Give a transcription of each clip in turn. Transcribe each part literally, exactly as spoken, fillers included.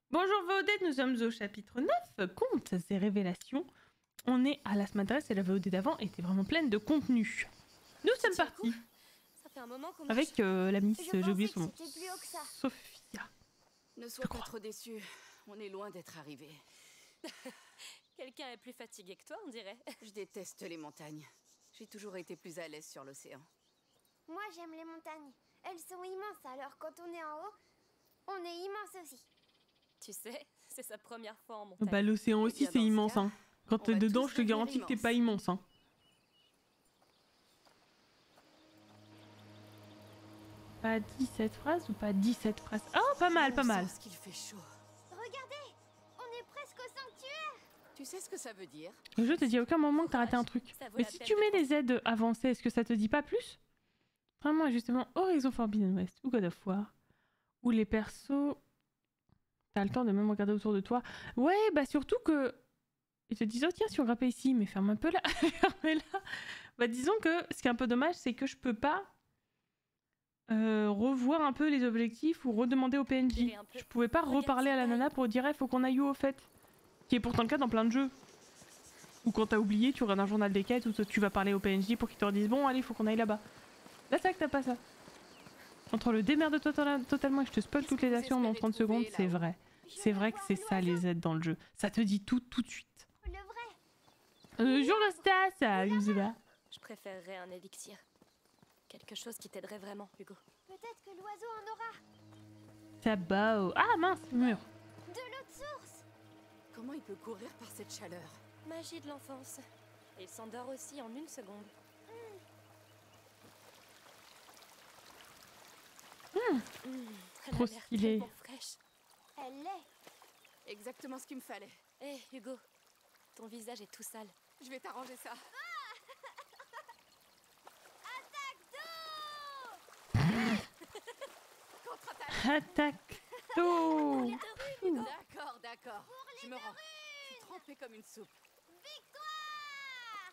Bonjour V O D, nous sommes au chapitre neuf, Contes et révélations. On est à Las Madres et la V O D d'avant était vraiment pleine de contenu. Nous sommes partis Ça fait un moment qu'on avec euh, la Miss, Je j'ai oublié pensais son nom, que c'était plus haut que ça. Sophia. Ne sois pas trop déçu, on est loin d'être arrivé. Quelqu'un est plus fatigué que toi, on dirait. Je déteste les montagnes. J'ai toujours été plus à l'aise sur l'océan. Moi, j'aime les montagnes. Elles sont immenses, alors quand on est en haut, on est immense aussi. Tu sais, c'est sa première fois en montagne. Bah l'océan Eh aussi bien, c'est dans ce immense cas, hein. Quand on t'es va dedans tous je te devenir garantis que t'es immenses. pas immense hein. Pas dix-sept phrases ou pas dix-sept phrases? Oh pas mal, pas mal. Qu'il fait chaud. Regardez, on est presque au sanctuaire. Tu sais ce que ça veut dire? Le jeu te dit à aucun moment que t'as raté un truc. Ça vaut Mais la si peine tu de mets penser. les aides avancées, est-ce que ça te dit pas plus? Vraiment, justement, Horizon Forbidden West ou God of War, où les persos, t'as le temps de même regarder autour de toi. Ouais, bah surtout que ils te disent oh tiens si on grimpait ici, mais ferme un peu là, ferme là. Bah disons que ce qui est un peu dommage, c'est que je peux pas euh, revoir un peu les objectifs ou redemander au P N J. Un peu. Je pouvais pas Regarde, reparler à la c'est nana pour dire il faut qu'on aille où au fait, qui est pourtant le cas dans plein de jeux. Ou quand t'as oublié, tu regardes un journal des quêtes ou tu vas parler au P N J pour qu'ils te redisent bon allez faut qu'on aille là-bas. Là c'est vrai que t'as pas ça. Entre le démerde-toi to- totalement et je te spoil toutes les actions dans trente secondes, c'est vrai. C'est vrai que c'est ça les aides dans le jeu. Ça te dit tout tout de suite. Le vrai. Euh, jour de stas, ça nous va. Je préférerais un élixir. Quelque chose qui t'aiderait vraiment, Hugo. Peut-être que l'oiseau en aura. Ça beau. Ah mince, mur. De l'eau de source. Comment il peut courir par cette chaleur? Magie de l'enfance. Et il s'endort aussi en une seconde. Hmm. Mmh, elle Trop a l'air stylé. tellement fraîche. Elle l'est. Exactement ce qu'il me fallait. Hé, Hugo, ton visage est tout sale. Je vais t'arranger ça. Contre-attaque. Attaque. Oh. D'accord, d'accord. Je me rends. Je suis trempée comme une soupe. Victoire.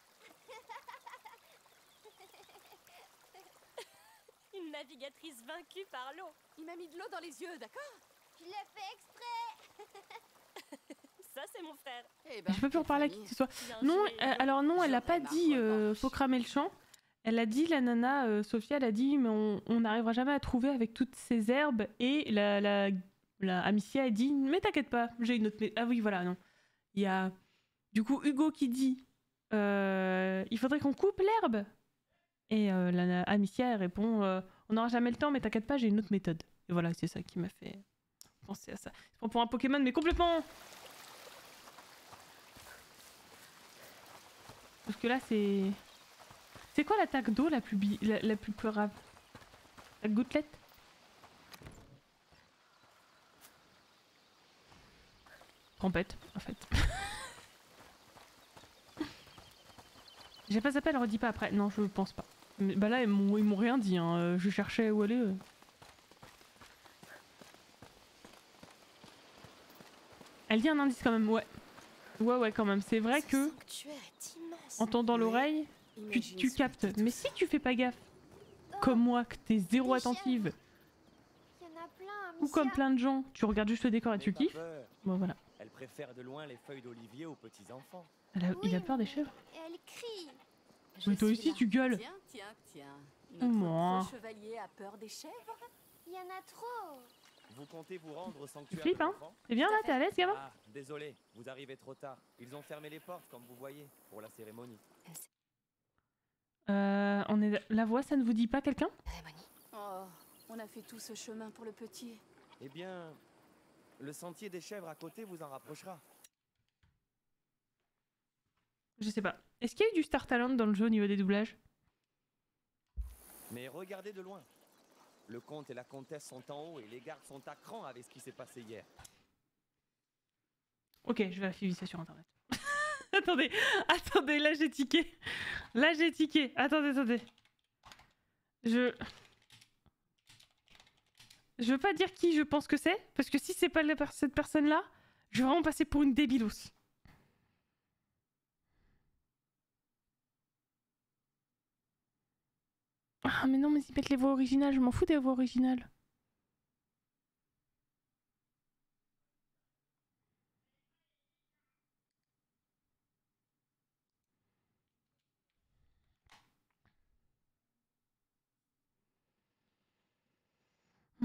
Une navigatrice vaincue par l'eau. Il m'a mis de l'eau dans les yeux, d'accord? Je l'ai fait exprès. Ça, c'est mon frère. Eh ben, Je peux plus quelle reparler à qui famille. que ce soit. Bien Non, joué, euh, Hugo. alors non, elle a pas J'aurais ma dit euh, revanche. faut cramer le champ. Elle a dit, la nana, euh, Sophia, elle a dit, mais on on n'arrivera jamais à trouver avec toutes ces herbes. Et la, la, la Amicia a dit, mais t'inquiète pas, j'ai une autre. mé- Ah oui, voilà, non. Il y a du coup Hugo qui dit, euh, il faudrait qu'on coupe l'herbe. Et euh, la na- Amicia, elle répond, euh, on n'aura jamais le temps, mais t'inquiète pas, j'ai une autre méthode. Et voilà, c'est ça qui m'a fait penser à ça. Je prends pour un Pokémon, mais complètement. Parce que là, c'est. C'est quoi l'attaque d'eau la plus bi... la, la plus pleurable? La gouttelette? Trompette, en fait. J'ai pas zappé, elle redit pas après. Non, je pense pas. Mais, bah là, ils m'ont ils m'ont rien dit. Hein. Euh, Je cherchais où aller. euh. Elle dit un indice quand même, ouais. Ouais, ouais, quand même. C'est vrai Ce que, sanctuaire est immense. en tendant Ouais. l'oreille, tu, Imagine tu ce captes. petit Mais tout si tu fais pas gaffe, comme moi, que t'es zéro Des attentive, Il y en a plein. ou comme plein de gens, tu regardes juste le décor et tu N'aie pas kiffes. peur. Bon, voilà. Elle préfère de loin les feuilles d'olivier aux petits enfants. Elle a- il a Oui, peur des mais chèvres. Elle crie. Je Mais toi suis aussi, là. tu gueules. Tiens, tiens, tiens. Moi. Notre faux chevalier a peur des chèvres? Il y en a trop. Vous comptez vous rendre au sanctuaire flippes, de hein l'enfant? C'est bien là, t'es à l'aise, gamin? Ah, désolé, vous arrivez trop tard. Ils ont fermé les portes, comme vous voyez, pour la cérémonie. Euh, on est... La voix, ça ne vous dit pas quelqu'un? Cérémonie. Oh, on a fait tout ce chemin pour le petit. Eh bien, le sentier des chèvres à côté vous en rapprochera. Je sais pas. Est-ce qu'il y a eu du Star Talent dans le jeu au niveau des doublages? Mais regardez de loin. Le comte et la comtesse sont en haut et les gardes sont à cran avec ce qui s'est passé hier. Ok, je vérifie ça sur internet. Attendez, attendez, là j'ai tiqué. Là j'ai tiqué. Attendez, attendez. Je... Je veux pas dire qui je pense que c'est, parce que si c'est pas la per- cette personne-là, je vais vraiment passer pour une débilos. Ah mais non, mais ils mettent les voix originales, je m'en fous des voix originales.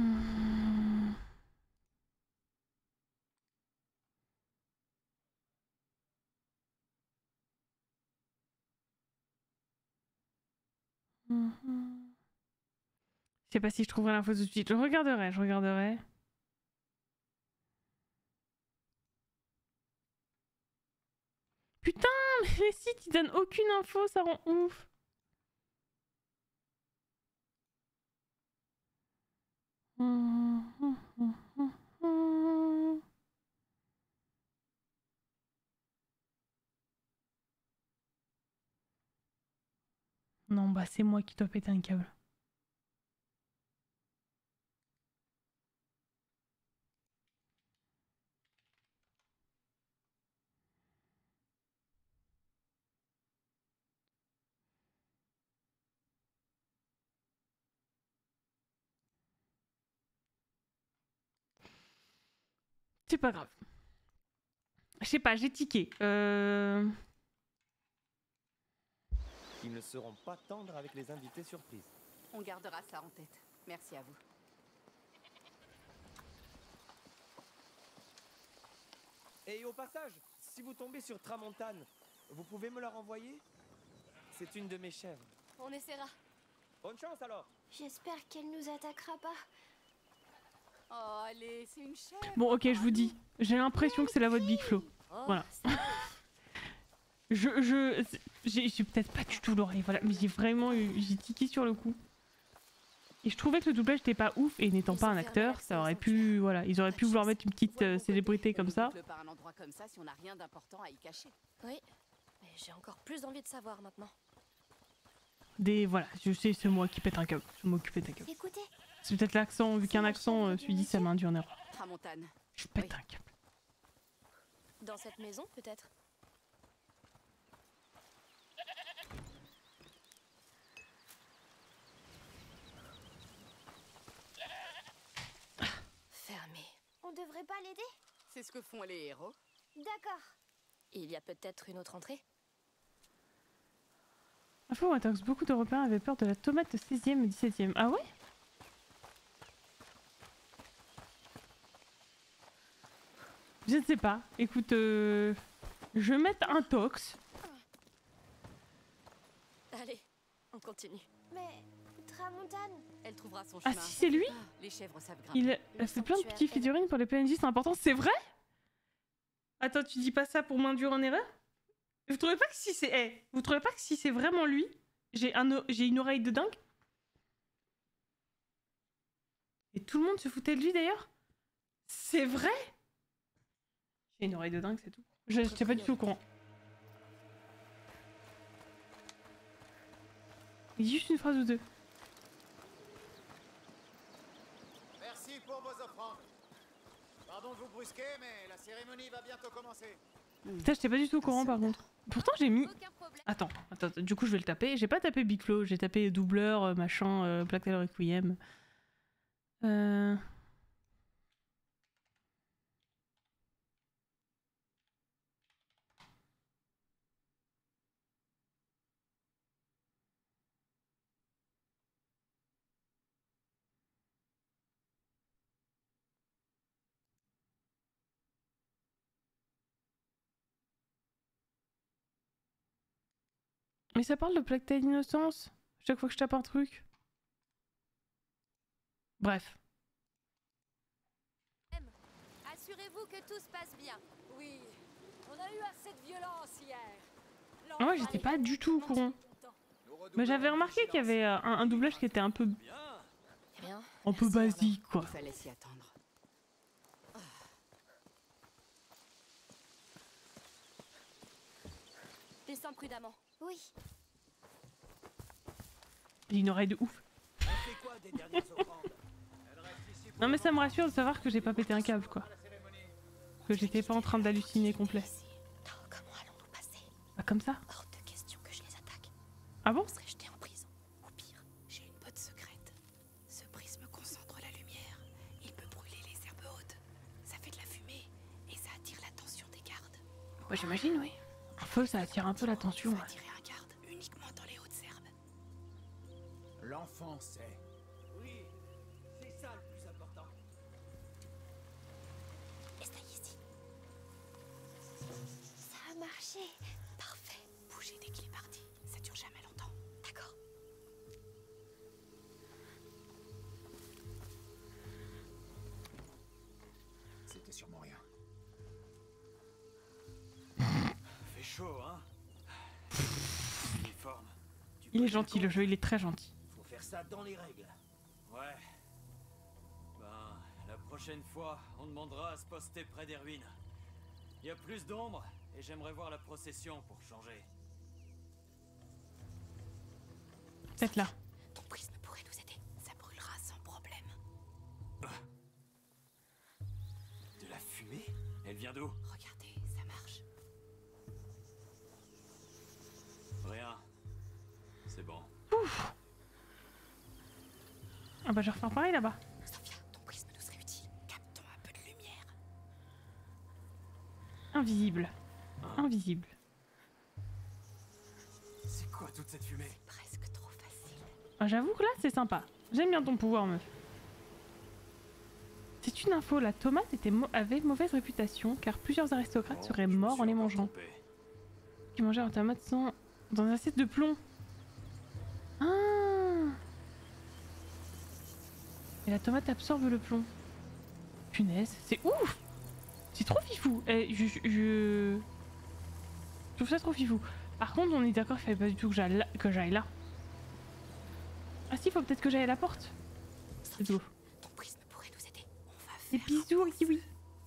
Hmm. Mhm. Je sais pas si je trouverai l'info tout de suite. Je regarderai, je regarderai. Putain, mais les sites ils donnent aucune info, ça rend ouf. Non, bah c'est moi qui dois péter un câble. C'est pas grave. Je sais pas, j'ai tiqué. Euh... Ils ne seront pas tendres avec les invités surprises. On gardera ça en tête. Merci à vous. Et au passage, si vous tombez sur Tramontane, vous pouvez me la renvoyer? C'est une de mes chèvres. On essaiera. Bonne chance alors. J'espère qu'elle nous attaquera pas. Oh, allez, c'est une chèvre. Bon, ok, je vous dis. J'ai l'impression que c'est la voix de Big Flo. Oh, Voilà. ça va. Je, je, j'ai j'ai peut-être pas du tout l'oreille, voilà, mais j'ai vraiment eu, j'ai tiqué sur le coup. Et je trouvais que le doublage n'était pas ouf, et n'étant Ils pas ont un fermé acteur, l'accès ça au aurait sanctuaire. pu, voilà, ils auraient Pas pu de vouloir chance. mettre une petite euh, célébrité comme ça. Boucle par un endroit comme ça si on n'a rien d'important à y cacher. Oui, mais j'ai encore plus envie de savoir maintenant. Des, voilà, je sais, c'est moi qui pète un câble, c'est moi qui pète un câble. Écoutez, C'est peut-être l'accent, vu C'est qu'un la accent, chèvre euh, du celui dit ça monsieur m'a induit en erreur. Tramontane. Je pète Oui. un câble. Dans cette maison, peut-être. Fermé. on devrait pas l'aider? C'est ce que font les héros. D'accord. Il y a peut-être une autre entrée. Info ou intox, beaucoup d'Européens avaient peur de la tomate seizième et dix-septième. Ah ouais? Je ne sais pas. Écoute, euh, je vais mettre un tox. Allez, on continue. Mais Tramontane, Elle trouvera son Ah chemin. si, c'est lui? Les chèvres savent grimper. Il a fait plein de sanctuaire, petits elle- figurines pour les P N J, c'est important. C'est vrai? Attends, tu dis pas ça pour m'induire en erreur? Vous trouvez pas que si c'est... Eh, vous trouvez pas que si c'est vraiment lui, j'ai un o- j'ai une oreille de dingue? Et tout le monde se foutait de lui d'ailleurs? C'est vrai? J'ai une oreille de dingue, c'est tout. Je j'étais pas du tout au courant. Juste une phrase ou deux. Merci pour vos offrandes. Pardon de vous brusquer, mais la cérémonie va bientôt commencer. Putain, j'étais pas du tout au courant par contre. Pourtant j'ai mis... Aucun problème. Attends, attends, attends, du coup je vais le taper. J'ai pas tapé Big Flo, j'ai tapé doubleur, euh, machin, euh, Black Tail Requiem. Euh... Mais ça parle de Black Tail Innocence chaque fois que je tape un truc. Bref. Assurez-vous que tout se passe bien. Oui, on a eu assez de violence hier. Ah ouais, j'étais pas du tout au courant. Mais j'avais remarqué qu'il y avait euh, un, un doublage qui était un peu, Bien. un peu Merci, basique quoi. Il fallait s'y attendre. Descends prudemment. oui. J'ai une oreille de ouf. On fait quoi des dernières offrandes? Elle reste ici pour Non mais le ça me moment. rassure de savoir que j'ai pas pété un câble quoi. La cérémonie. Que j'étais pas en train d'halluciner complet. Oh, comment allons-nous passer? Pas comme ça. Hors de question que je les attaque. Ah bon? On serait jetés en prison. Ou pire, j'ai une botte secrète. Ce prisme concentre la lumière. Il peut brûler les herbes hautes. Ça fait de la fumée et ça attire l'attention des gardes. Ouais, j'imagine, oui. Un feu, ça attire un peu l'attention. On va Ouais. attirer un garde uniquement dans les hautes herbes. L'enfant sait. Oui, c'est ça le plus marché. Parfait. Bougez dès qu'il est parti. Ça dure jamais longtemps. D'accord. C'était sûrement rien. Fait chaud, hein? Uniforme. Tu Il est peux gentil, le le jeu, il est très gentil. Faut faire ça dans les règles. Ouais. Ben, la prochaine fois, on demandera à se poster près des ruines. Il y a plus d'ombre, et j'aimerais voir la procession pour changer. Peut-être là. Ton prisme pourrait nous aider. Ça brûlera sans problème. De la fumée? Elle vient d'où? Regardez, ça marche. Rien. C'est bon. Ah bah je vais refaire pareil là-bas. Sophia, ton prisme nous serait utile. Captons un peu de lumière. Invisible. Invisible. C'est quoi toute cette fumée? Presque trop facile. Ah, j'avoue que là c'est sympa. J'aime bien ton pouvoir, meuf. C'est une info, la tomate était mau- avait mauvaise réputation car plusieurs aristocrates Bon, seraient je me morts suis en les encore mangeant. trompé. Qui mangeaient leurs tomates sans... dans un assiette de plomb. Ah. Et la tomate absorbe le plomb. Punaise, c'est ouf. C'est trop fifou. Eh, je, je, je... je trouve ça trop fifou. Par contre, on est d'accord qu'il fallait pas du tout que j'aille là. Que j'aille là. Ah si, faut peut-être que j'aille à la porte. C'est Sophia, tout. ton prisme pourrait nous aider. On va Des faire bisous, oui, oui.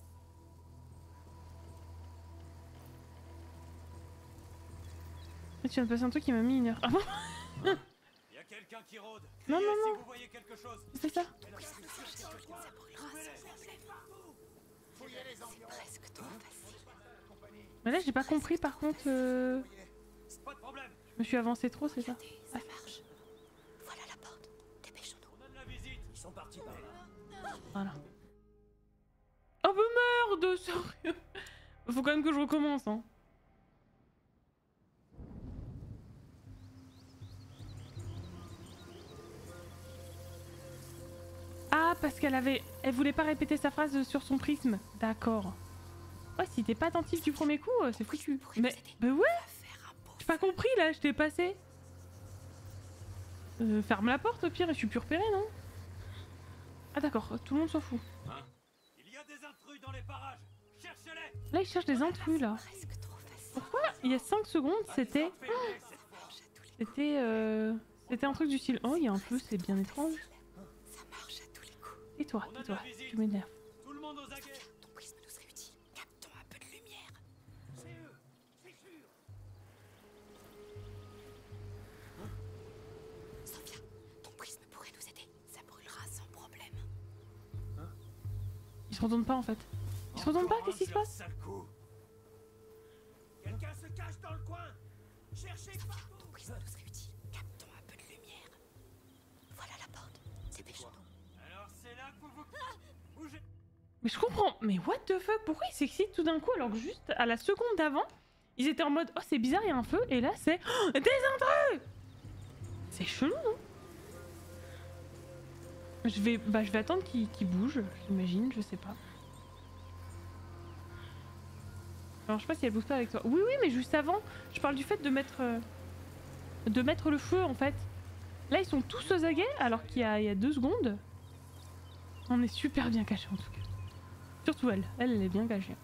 Tu viens de passer un truc qui m'a mis une heure. Ah bon? Y a quelqu'un qui rôde. Non, Criez non, si non. vous voyez quelque chose. C'est ça? un prisme nous aider. Ça brûlera sans problème. Fouillez les environs. Presque trop facile. Mais là, j'ai pas compris par contre. euh, Pas de problème. Je me suis avancée trop, c'est ça? Regardez, ça marche. Voilà la porte. Dépêchons-nous. On donne la visite. Ils sont partis par là. Voilà. Oh bah merde, sérieux. Faut quand même que je recommence, hein. Ah, parce qu'elle avait... Elle voulait pas répéter sa phrase sur son prisme. D'accord. Ouais, si t'es pas attentif du premier coup, euh, c'est foutu. Mais... Bah ouais, On va faire un beau j'ai pas compris là, je t'ai passé. Euh, ferme la porte au pire et je suis plus repérée, non? Ah d'accord, tout le monde s'en fout. Hein? Il y a des intrus dans les parages. Cherchez-les. Là, ils cherchent des intrus là. presque trop facile. Pourquoi il y a cinq secondes, c'était... Faites-les, cette fois. Marche à tous les C'était euh... C'était un truc du style... Oh, il y a un feu, c'est bien étrange. Ça marche à tous les coups. Et toi, On et donne toi, la visite. tu m'énerves. Tout le monde aux aguets. Sophia, ton prisme nous serait utile. Captons un peu de lumière. C'est eux. C'est sûr. Sophia, ton prisme pourrait nous aider. Ça brûlera sans problème. Ils se retournent pas en fait. Ils se retournent pas, qu'est-ce qui se passe? Sale coup. Quelqu'un se cache dans le coin. Cherchez Sophia, partout. ton prisme nous serait utile. Captons un peu de lumière. Voilà la porte. Dépêchons-nous. Alors c'est là que vous vous bougez. Mais je comprends. Mais what the fuck? Pourquoi ils s'excitent tout d'un coup alors que juste à la seconde d'avant, ils étaient en mode oh c'est bizarre, il y a un feu. Et là c'est oh, des intrus. C'est chelou, non? Je vais, bah, je vais attendre qu'ils qu'ils bougent, j'imagine, je sais pas. Alors je sais pas si elle bouge pas avec toi. Oui oui mais juste avant, je parle du fait de mettre euh, de mettre le feu en fait. Là ils sont tous aux aguets alors qu'il y a, il y a deux secondes. On est super bien cachés en tout cas. Surtout elle, elle, elle est bien cachée.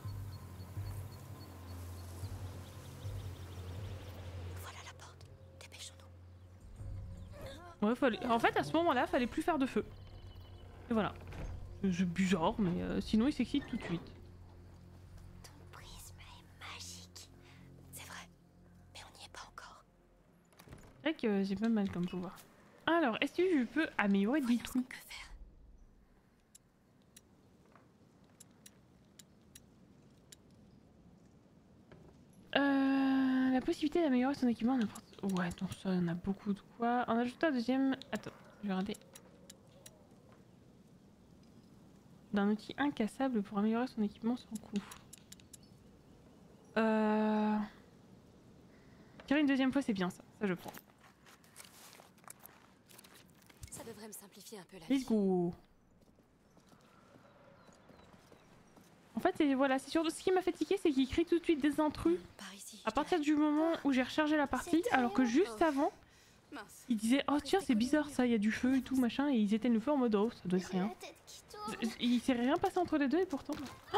Voilà la porte. Dépêchons-nous. Ouais, fallait... En fait à ce moment-là, fallait plus faire de feu. Et voilà. C'est bizarre mais euh, sinon il s'excite tout de suite. Ton prisme est magique. C'est vrai. Mais on n'y est pas encore. C'est vrai que j'ai pas mal comme pouvoir. Alors, est-ce que je peux améliorer des Voyons ce qu'on trucs? peut faire. Euh, la possibilité d'améliorer son équipement n'importe... Ouais, non, ça, il y en a beaucoup de quoi. En ajoutant un deuxième... Attends, je vais regarder. D'un outil incassable pour améliorer son équipement sans coût. Euh... Tirer une deuxième fois, c'est bien ça. Ça, je prends. Ça devrait me simplifier un peu la Let's vie. go. En fait, c'est voilà, c'est surtout ce qui m'a fait tiquer, c'est qu'il crie tout de suite des intrus. Par ici. À partir du moment où j'ai rechargé la partie, alors que juste avant, Mince. ils disaient oh tiens c'est bizarre ça, il y a du feu et tout machin, et ils éteignent le feu en mode oh ça doit être J'ai rien. la tête qui tourne. Il s'est rien passé entre les deux et pourtant... Oh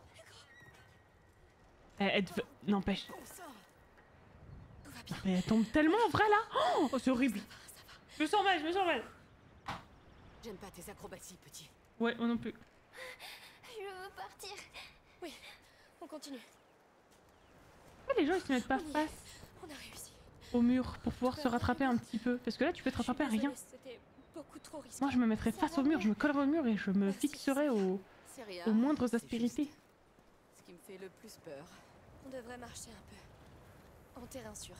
elle, elle dev- N'empêche, Bon sang. Tout va bien. mais elle tombe tellement en vrai là. Oh c'est horrible. Je me sens mal, je me sens mal. J'aime pas tes acrobaties, petit. Ouais, moi non plus. Je veux partir. Oui, on continue. Pourquoi les gens ils se mettent pas face On a réussi. au mur pour pouvoir se rattraper un petit peu? Parce que là tu peux te rattraper à rien. C'était beaucoup trop risqué. Moi je me mettrais face au mur, je me collerais au mur et je me Merci. fixerais au- C'est rien. aux moindres c'est aspérités. juste Ce qui me fait le plus peur. On devrait marcher un peu. En terrain sûr.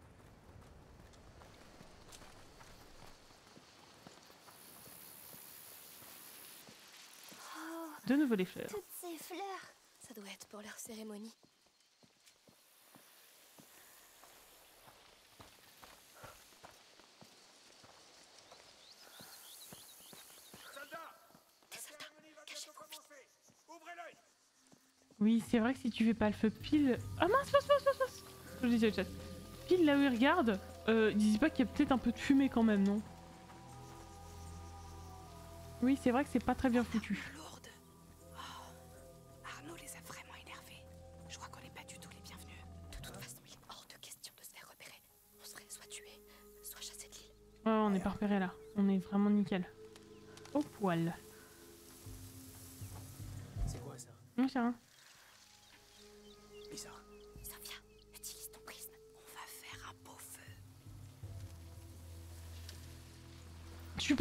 Oh, De nouveau les fleurs. toutes ces fleurs. Ça doit être pour leur cérémonie. Soldats, la cérémonie va bientôt commencer. Ouvrez l'œil. Oui, c'est vrai que si tu fais pas le feu pile... Ah mince, mince, mince, mince, mince. Je le disais au chat. Pile là où ils regardent, euh, ils disent pas qu'il y a peut-être un peu de fumée quand même, non? Oui, c'est vrai que c'est pas très bien foutu. Lourde. Oh. Arnaud les a vraiment énervés. Je crois qu'on n'est pas du tout les bienvenus. De toute façon, il est hors de question de se faire repérer. On serait soit tués, soit chassés de l'île. Ouais, on est pas repéré là. On est vraiment nickel. Au poil. C'est quoi ça? Non, c'est rien. Bizarre. Sophia, utilise ton prisme. On va faire un beau feu. Super.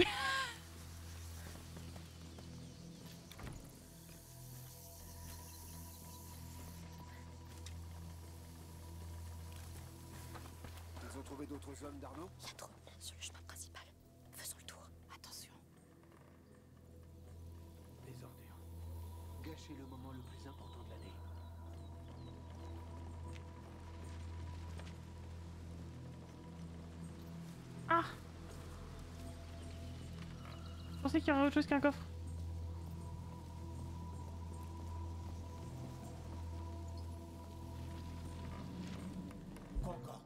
Ils ont trouvé d'autres hommes d'Arnaud? Il y a trop de monde sur le chemin principal. Faisons le tour. Attention. Les ordures. Gâcher le moment le plus important de l'année. Ah. Je pensais qu'il y aurait autre chose qu'un coffre. Quoi encore?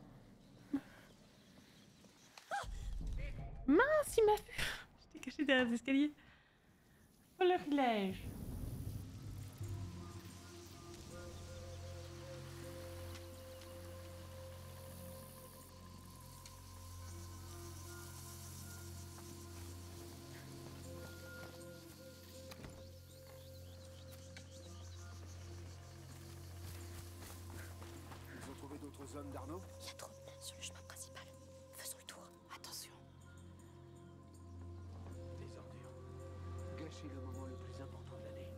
Mince, il m'a fait... J'étais caché derrière les escaliers. Oh le village. Ils ont trouvé d'autres hommes d'Arnaud? Il y a trop de monde sur le chemin principal. Faisons le tour. Attention. Les ordures. Gâcher le moment le plus important de l'année.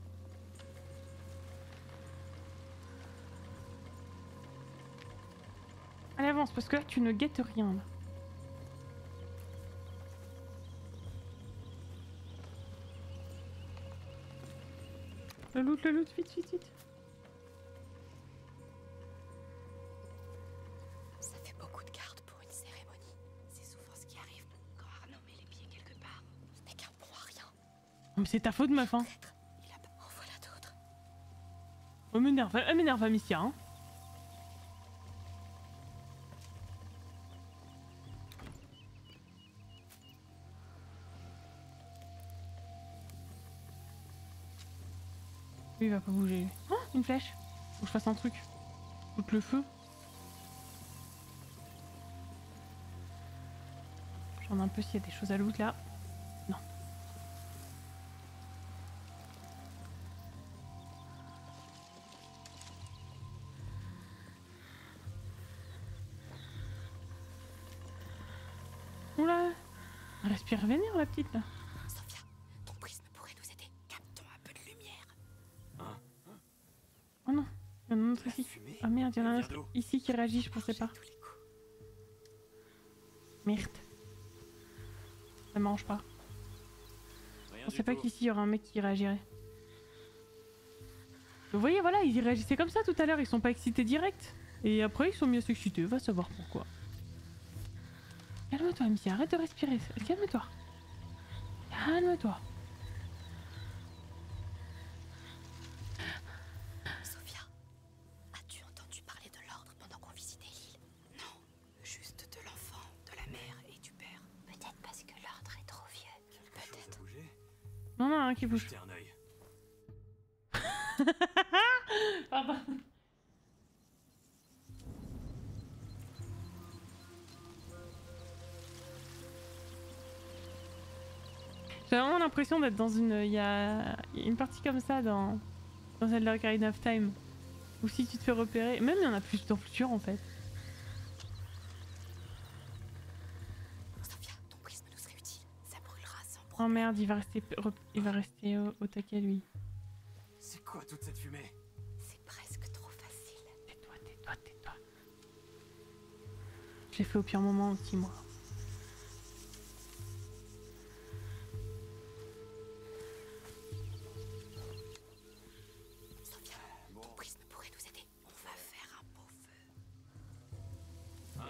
Allez, avance, parce que là, tu ne guettes rien, là. Le loot, le loot, vite, vite, vite. Ça fait beaucoup de gardes pour une cérémonie. C'est souvent ce qui arrive quand Arnaud met les pieds quelque part. Ce n'est qu'un pont à rien. Mais c'est ta faute, meuf, hein. Peut-être. Il a pas... En voilà d'autres. Elle m'énerve, elle m'énerve, Amicia, hein. Lui, il va pas bouger. Oh, une flèche. Faut que je fasse un truc. Foutre le feu. J'en ai un peu s'il y a des choses à loot là. Non. Oula. Elle respire vénère la petite là. Sophia, ton prisme pourrait nous aider. Captons un peu de lumière. Oh non. Il y en a un autre ici. Fumée? Ah merde, il y en a un Elle autre vient d'où? ici qui réagit, je pensais pas. Tous les coups. Merde. Ça m'arrange pas. Rien On du sait pas tout. qu'ici il y aura un mec qui réagirait. Vous voyez, voilà, ils y réagissaient comme ça tout à l'heure, ils sont pas excités direct. Et après, ils sont mis à s'exciter, va savoir pourquoi. Calme-toi, Missy, arrête de respirer. Calme-toi. Calme-toi. Sophia, as-tu entendu parler de l'ordre rien qui bouge. Jetez un œil. Pardon. J'ai vraiment l'impression d'être dans une... Il y a une partie comme ça dans, dans Zelda Ocarina of Time. Où si tu te fais repérer... Même il y en a plus dans le futur en fait. Sophia, ton prisme nous serait utile. Ça brûlera sans Oh problème. merde, il va rester, il va rester au, au taquet lui. C'est quoi toute cette fumée? C'est presque trop facile. Tais-toi, tais-toi, tais-toi. Je l'ai fait au pire moment aussi moi. Sophia, Bon, ton prisme pourrait nous aider. On va faire un beau feu. hein?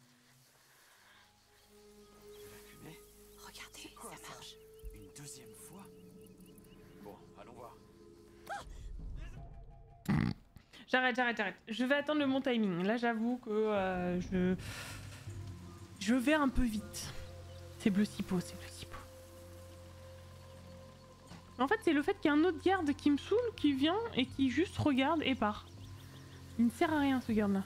De la fumée? Regardez, C'est quoi ça ça? marche. Une deuxième fois? Bon, allons voir. J'arrête, j'arrête, j'arrête. Je vais attendre le bon timing. Là j'avoue que euh, je... Je vais un peu vite. C'est bleu cipo, c'est bleu cipo. En fait c'est le fait qu'il y a un autre garde qui me saoule, qui vient et qui juste regarde et part. Il ne sert à rien ce garde là.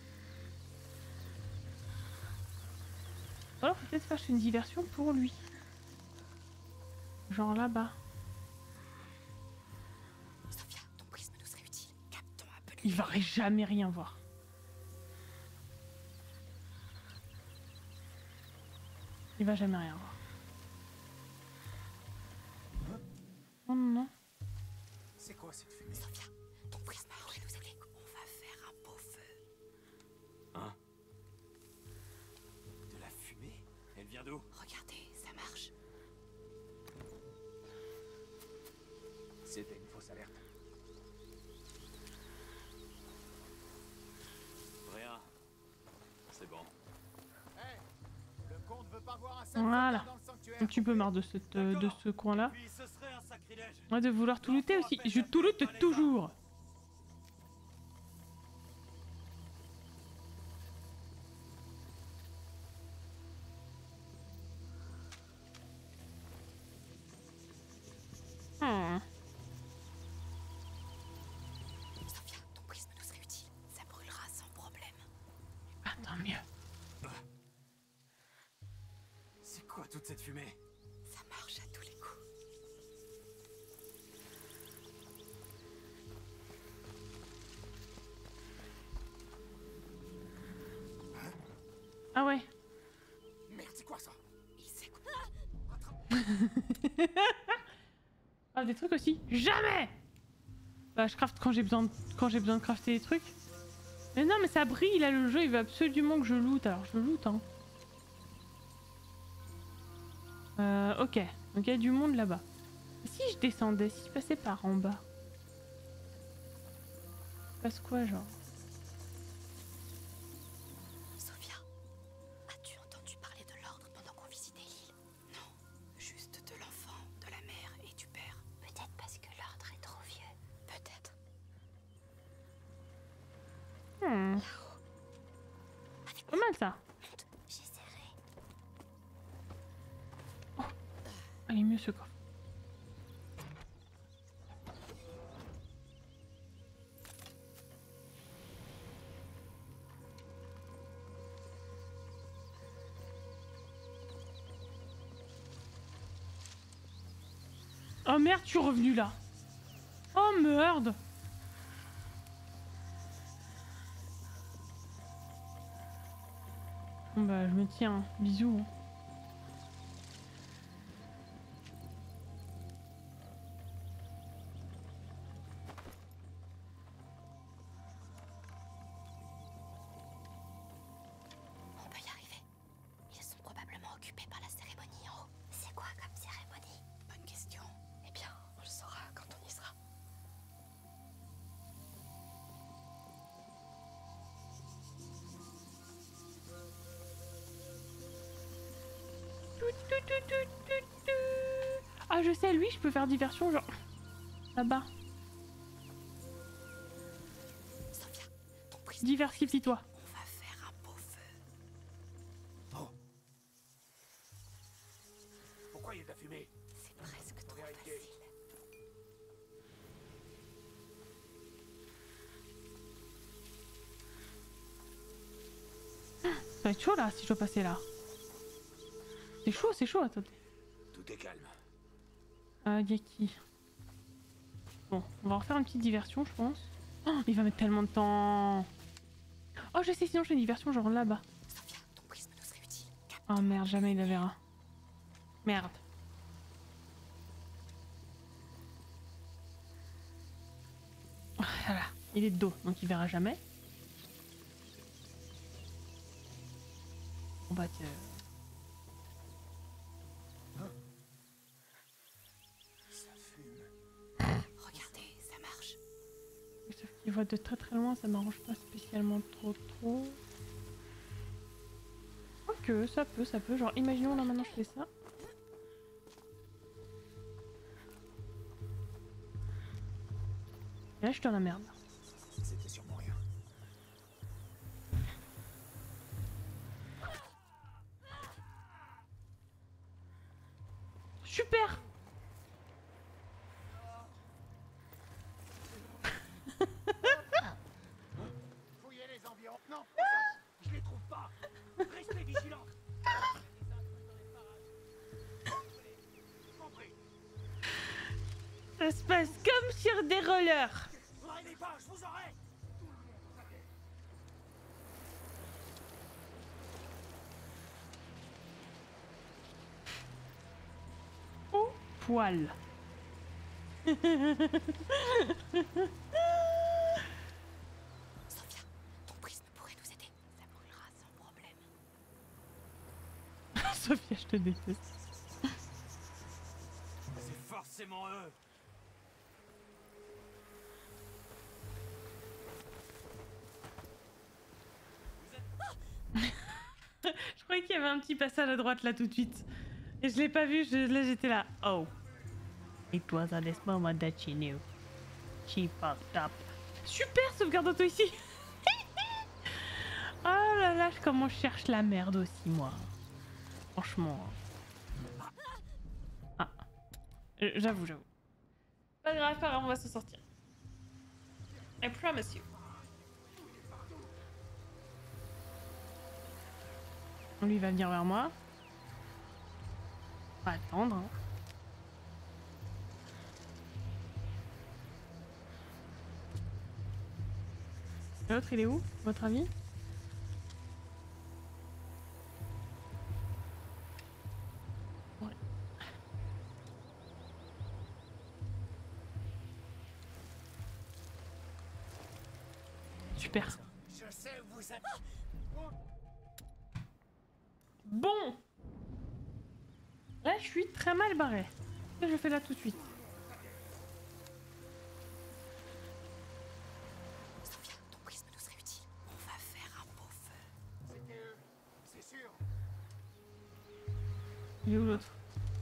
Alors faut peut-être faire une diversion pour lui. Genre là-bas. Sophia, ton prisme nous serait utile. Captons un peu de Il va jamais rien voir. Il va jamais rien voir. Non, non, non. C'est quoi cette fumée? Sophia, ton prisme pourrait nous aider. On va faire un beau feu. Hein? De la fumée? Elle vient d'où? Regardez, ça marche. C'était une fausse alerte. Rien. C'est bon. Hey, le comte veut pas voir un seul Voilà. soldat dans le sanctuaire. Un petit peu marre de, cette, euh, de ce coin-là. Puis ce serait un sacrilège. Ouais, de vouloir tout looter aussi. Je tout loot toujours. Hmm. Sophia, ton prisme nous serait utile. Ça brûlera sans problème. Ah, tant mieux. C'est quoi toute cette fumée? Ça marche à tous les coups. Ah ouais. Merde, c'est quoi ça? Il sait quoi. Ah, des trucs aussi. Jamais. Bah, je craft quand j'ai besoin, de... quand j'ai besoin de crafter des trucs. Mais non, mais ça brille là, le jeu. Il veut absolument que je loot. Alors, je loot, hein. Euh, ok. Donc, il y a du monde là-bas. Et si je descendais, si je passais par en bas? Il se passe quoi, genre? Sophia, as-tu entendu parler de l'ordre pendant qu'on visitait l'île? Non, juste de l'enfant, de la mère et du père. Peut-être parce que l'ordre est trop vieux. Peut-être. Hmm. Avec Pas mal ça. monte, j'essaierai. Allez, mieux ce coffre. Oh merde, je suis revenu là. Oh merde. Bon bah je me tiens, bisous. On peut y arriver. Ils sont probablement occupés par la cérémonie en haut. C'est quoi comme cérémonie? Bonne question. Eh bien, on le saura quand on y sera. Ah je sais, lui je peux faire diversion genre là-bas. Sophia, ton prisme. Diversifie-toi. On va faire un beau feu. Pourquoi il y a de la fumée? C'est presque En trop vérité, facile. va être chaud là si je dois passer là. C'est chaud, c'est chaud, attendez. Tout est calme. Euh, y'a qui? Bon, on va refaire une petite diversion, je pense. Oh, il va mettre tellement de temps. Oh, je sais, sinon je fais une diversion genre là-bas. Sophia, ton prisme nous serait utile. Cap- Oh merde, jamais il la verra. Merde. Voilà, il est de dos, donc il verra jamais. On va tiens. Ça fume. Regardez, ça marche. Sauf qu'il voit de très très loin, ça m'arrange pas spécialement trop trop. Ok, ça peut, ça peut. Genre, imaginons là maintenant je fais ça. Et là je suis dans la merde. C'était sûrement rien. Super! Fouillez les environs. Non, je les trouve pas. Restez vigilants. Compris. Ça se passe comme sur des rollers. Vous rêvez pas, je vous aurai. Au poil. Sophia, ton prisme pourrait nous aider. Ça brûlera sans problème. Sophia, je te déteste. C'est forcément eux. Je croyais qu'il y avait un petit passage à droite là tout de suite. Et je l'ai pas vu, je, là j'étais là. Oh. It was at this moment that she knew. She fucked up. Super sauvegarde auto ici. Oh là là, comment je cherche la merde aussi moi. Franchement. Ah. Euh, J'avoue, j'avoue. Pas grave, pas grave, on va se sortir. I promise you. Lui va venir vers moi. On va attendre. Hein. L'autre, il est où, à votre avis? Ouais. Super. Je sais où vous êtes. Bon. Là, je suis très mal barré. Qu'est-ce que je fais là tout de suite? Sophia, ton prisme nous serait utile. On va faire un beau feu. C'était eux, c'est sûr. Il est où l'autre?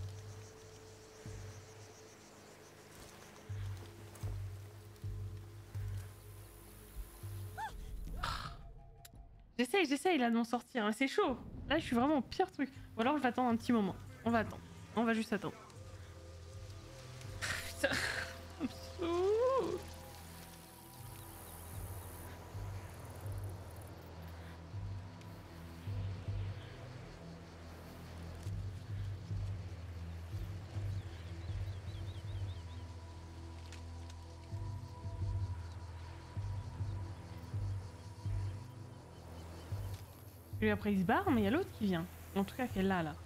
J'essaye, j'essaye là de m'en sortir, hein. C'est chaud. Là, je suis vraiment au pire truc. Ou alors je vais attendre un petit moment. On va attendre. On va juste attendre. Putain. Ça me saoule. Lui après il se barre, mais il y a l'autre qui vient. En tout cas qu'elle là là.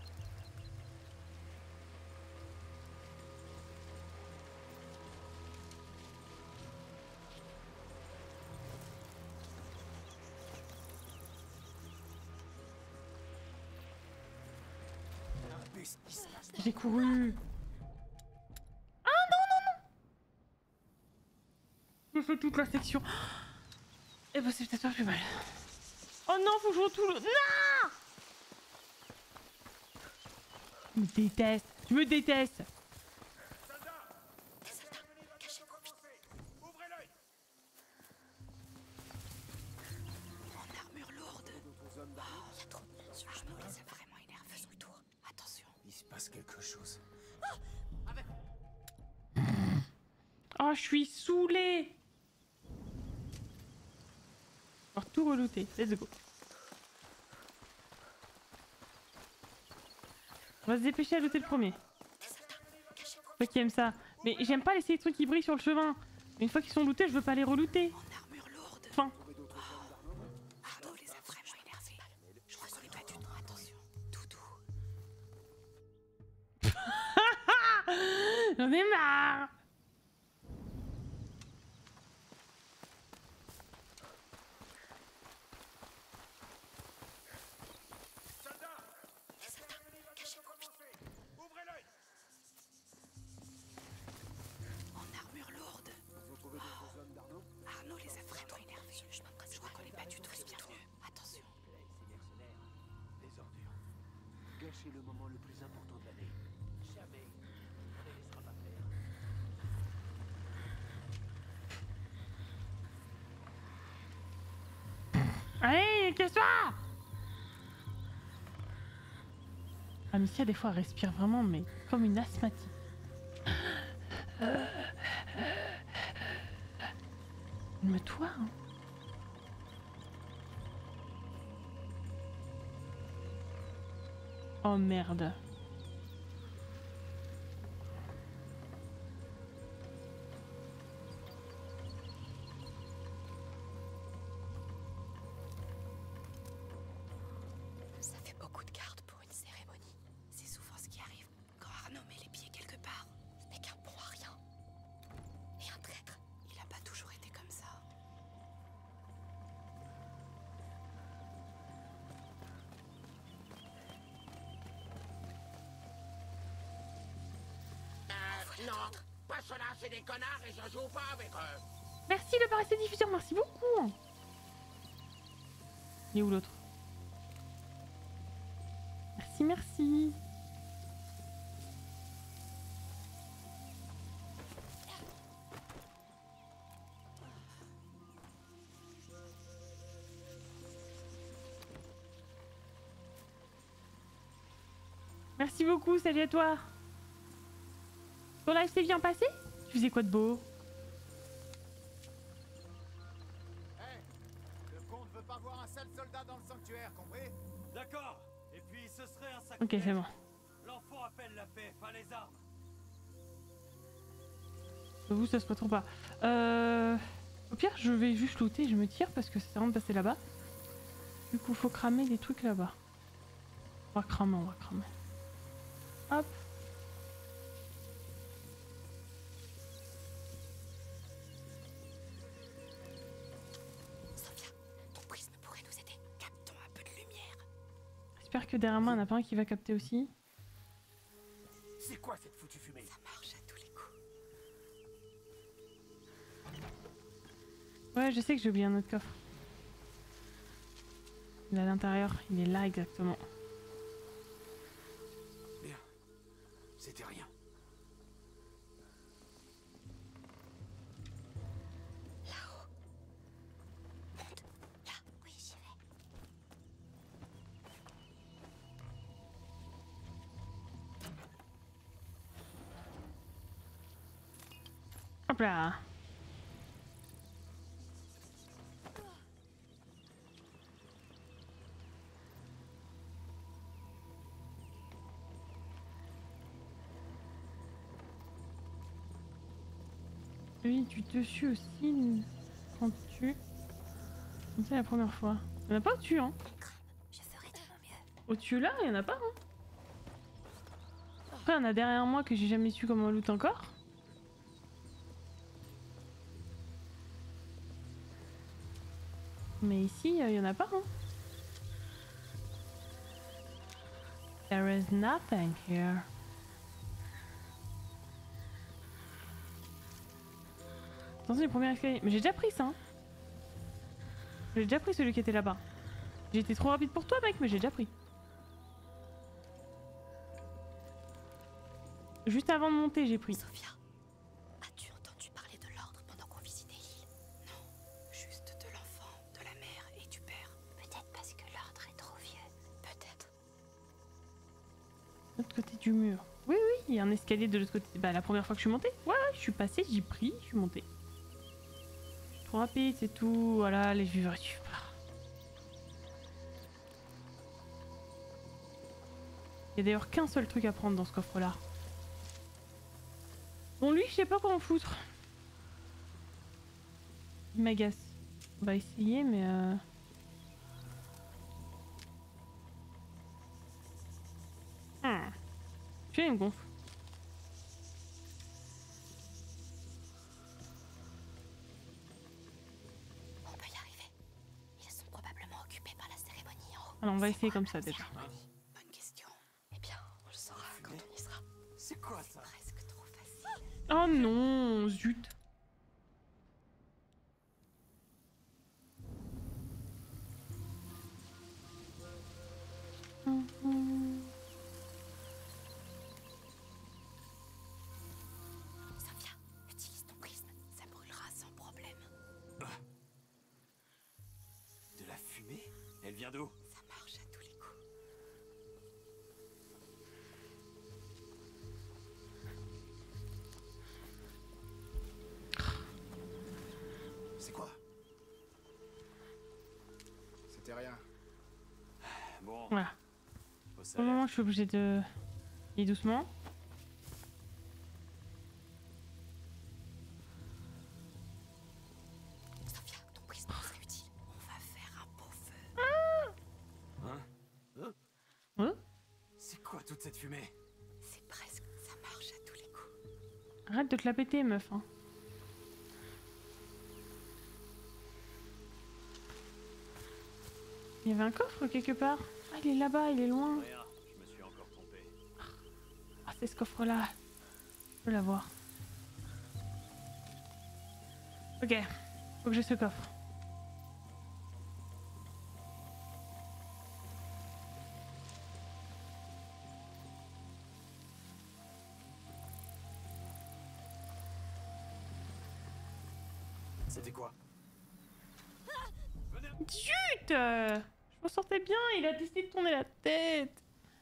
Un bus qui se passe. J'ai couru. Ah non non non. J'ai fait toute la section. Et bah c'est peut-être pas plus mal. Oh non, faut que je retourne. Non. Je me déteste. Je me déteste. Ouvrez l'œil. En armure lourde. Oh, il y a trop. Arnaud les a vraiment énervés. Faisons le tour. Attention. Il se passe quelque chose. Oh, je suis saoulée. On va tout relooter. Let's go. On va se dépêcher à looter le premier. Toi qui aime ça. Mais j'aime pas laisser les trucs qui brillent sur le chemin. Une fois qu'ils sont lootés, je veux pas les relooter. En armure lourde. Enfin. Arnaud les a vraiment énervés. Je crois qu'on est pas du tout. Attention. Tout doux. J'en ai marre. En armure lourde. Arnaud les a vraiment énervés. Je m'impressionne. Je crois qu'on est pas du tout les bienvenus. Attention. Ces mercenaires, des ordures. Gâcher le moment le plus important de l'année. Jamais on les laissera pas faire. Allez, casse-toi! Amicia, des fois, elle respire vraiment, mais comme une asthmatique. Me toi, hein. Oh merde. Ça fait beaucoup de gardes pour une cérémonie. C'est souvent ce qui arrive quand Arnaud met les pieds quelque part. Ce n'est qu'un bon à rien. Et un traître. Il a pas toujours été comme ça. Euh, non, pas cela, c'est des connards et je joue pas avec eux. Merci le paresseux diffuseur, merci beaucoup. Il est où l'autre? Merci, merci. Merci beaucoup, salut à toi. Ton live s'est bien passé? Tu faisais quoi de beau? Hey, le comte veut pas voir un seul soldat dans le sanctuaire, compris? D'accord. Et puis ce serait un sac. Ok, c'est bon. L'enfant appelle la paix, pas les armes. Vous, ça se passe trop pas. Euh... Au pire, je vais juste looter, je me tire parce que c'est vraiment de passer là-bas. Du coup, faut cramer des trucs là-bas. On va cramer, on va cramer. Hop. Sophia, ton prisme pourrait nous aider. Captons un peu de lumière. J'espère que derrière moi, il n'y en a pas un qui va capter aussi. C'est quoi cette foutue fumée? Ça marche à tous les coups. Ouais, je sais que j'ai oublié un autre coffre. Il est à l'intérieur, il est là exactement. Bien. C'était rien. Là-haut. Monte. Là. Oui, j'y vais. Hop là. Oui, tu te suis aussi quand tu... Comme c'est la première fois. Il y en a pas au-dessus, hein. Je ferai de mon mieux. Au-dessus là, il y en a pas, hein. Après, il y en a derrière moi que j'ai jamais su comment loot encore. Mais ici, il y en a pas, hein. There is nothing here. Attention, les premiers escaliers. Mais j'ai déjà pris ça, hein. J'ai déjà pris celui qui était là-bas. J'ai été trop rapide pour toi, mec, mais j'ai déjà pris. Juste avant de monter, j'ai pris. Sophia, as-tu entendu parler de l'ordre pendant qu'on visitait l'île? Non, juste de l'enfant, de la mère et du père. Peut-être parce que l'ordre est trop vieux. Peut-être. De l'autre côté du mur. Oui, oui, il y a un escalier de l'autre côté. Bah, la première fois que je suis montée. Ouais, ouais, je suis passée, j'ai pris, je suis montée. Je suis trop rapide, c'est tout. Voilà, les vivres, tu pars. Il y a d'ailleurs qu'un seul truc à prendre dans ce coffre-là. Bon, lui, je sais pas quoi en foutre. Il m'agace. On va essayer, mais... Euh... Hmm. Tu il me gonfle. On peut y arriver. Ils sont probablement occupés par la cérémonie en haut. Alors on va essayer comme ça déjà. Bonne question. Eh bien, on le saura quand on y sera. C'est quoi ça? Presque trop facile. Oh non, zut. Sophia, utilise ton prisme. Ça brûlera sans problème. De la fumée? Elle vient d'où? Ça marche à tous les coups. C'est quoi? C'était rien. Bon, Voilà. au Au salaire. moment où je suis obligée de... Et doucement. Sophia, ton prisme serait utile. On va faire un beau feu. Hein? Hein? C'est quoi toute cette fumée? C'est presque. Ça marche à tous les coups. Arrête de te la péter, meuf. Hein. Il y avait un coffre quelque part. Ah, il est là-bas, il est loin. Rien, je me suis encore trompé. Ah, c'est ce coffre-là. Je veux l'avoir. Ok, faut que j'ai ce coffre. C'était quoi? Zut euh, je m'en sortais bien, il a décidé de tourner la tête.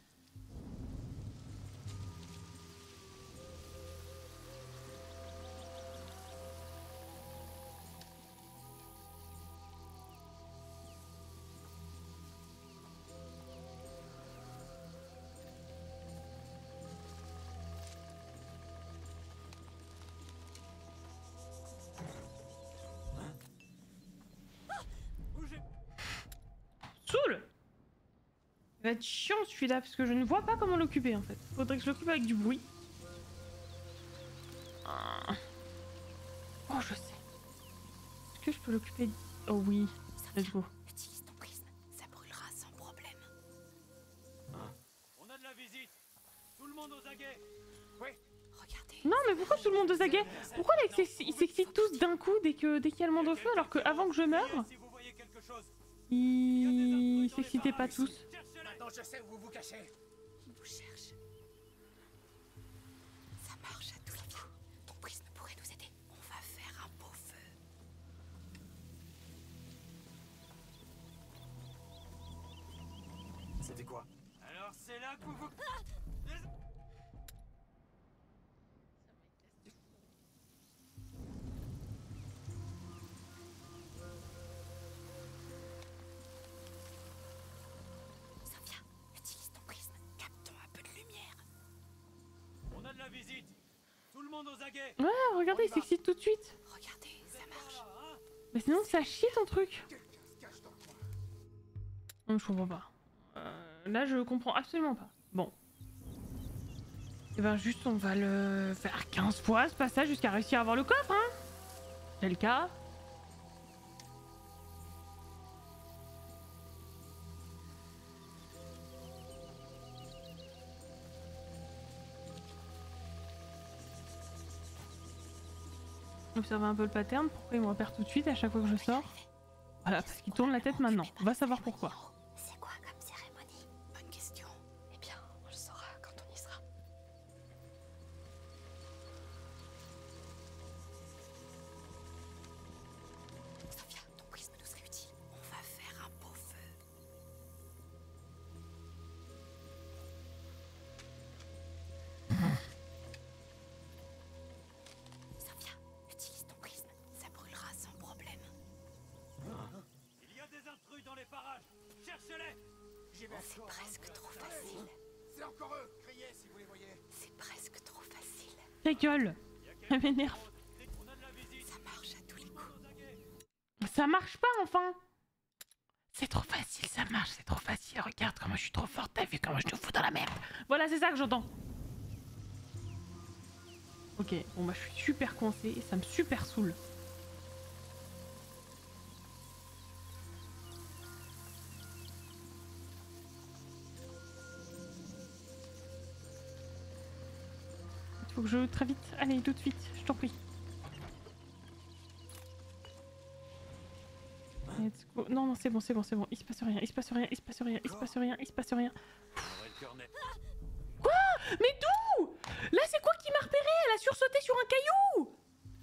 Bougez! Saoul. Il va être chiant celui-là parce que je ne vois pas comment l'occuper en fait. Faudrait que je l'occupe avec du bruit. Ah. Oh, je sais. Est-ce que je peux l'occuper? Oh oui, let's go. Utilise ton prisme. Ça brûlera sans problème. On a de la visite! Tout le monde aux aguets! Regardez. Non mais pourquoi tout le monde aux aguets? Pourquoi là, ils s'ex- ils s'excitent tous d'un coup dès que dès qu'il y a le monde au feu alors que avant que je meure, Si vous voyez quelque chose, ils s'excitaient pas tous. cherchez-les! Maintenant je sais où vous vous cachez. Ils nous cherchent. Ça marche à tous les coups. Ton prisme pourrait nous aider. On va faire un beau feu. C'était quoi? Alors c'est là que vous vous... Sophia, utilise ton prisme. Captons un peu de lumière. On a de la visite! Tout le monde aux aguets! Ouais, regardez, ils s'excitent tout de suite. Regardez, ça marche. Là, hein? Mais sinon ça chie ton truc. Quelqu'un se cache dans le coin. Non, je comprends pas. Euh, là, je comprends absolument pas. Bon. Et ben juste, on va le faire quinze fois ce passage jusqu'à réussir à avoir le coffre, hein. C'est le cas. Observer un peu le pattern. Pourquoi il me repère tout de suite à chaque fois que je sors? Voilà, parce qu'il tourne la tête maintenant. On va savoir pourquoi. C'est quoi comme cérémonie? Bonne question. Eh bien, on le saura quand on y sera. Sophia, ton prisme nous serait utile. On va faire un beau feu. Sophia, utilise ton prisme. Ça brûlera sans problème. Il y a des intrus dans les parages! Cherchez-les! J'y vais. C'est presque trop facile. C'est encore eux. Criez si vous les voyez. C'est presque trop facile. Ta gueule. Elle m'énerve. Ça marche à tous les coups. Ça marche pas enfin. C'est trop facile, ça marche, c'est trop facile. Regarde comment je suis trop forte, t'as vu comment je te fous dans la merde. Voilà, c'est ça que j'entends. Ok, bon bah je suis super coincée et ça me super saoule. Il faut que je très vite. Allez, tout de suite, je t'en prie. Let's go. Non, non, c'est bon, c'est bon, c'est bon. Il se passe rien, il se passe rien, il se passe rien, il se passe rien, il se passe rien. Quoi? Mais d'où? Là, c'est quoi qui m'a repéré? Elle a sursauté sur un caillou!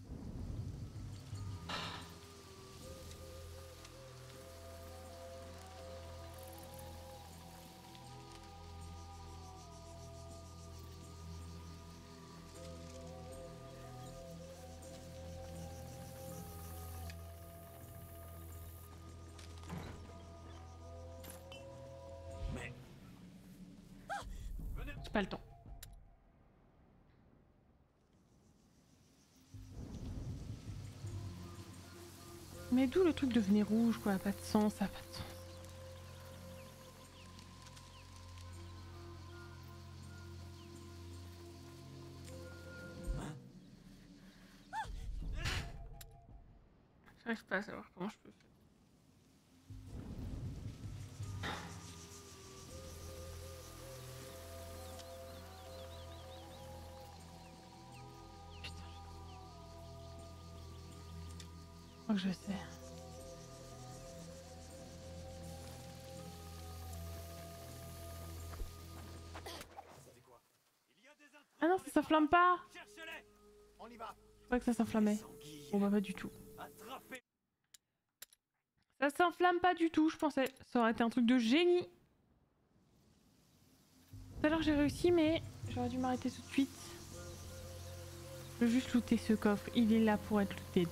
J'ai pas le temps. Mais d'où le truc devenait rouge, quoi? Pas de sens, ça a pas de sens. J'arrive pas à savoir comment je peux faire. Je crois que je sais. Ah non, ça s'enflamme pas. On y va. Je crois que ça s'enflammait. Bon bah pas du tout. Ça s'enflamme pas du tout, je pensais. Ça aurait été un truc de génie. Tout à l'heure j'ai réussi, mais j'aurais dû m'arrêter tout de suite. Je veux juste looter ce coffre. Il est là pour être looted.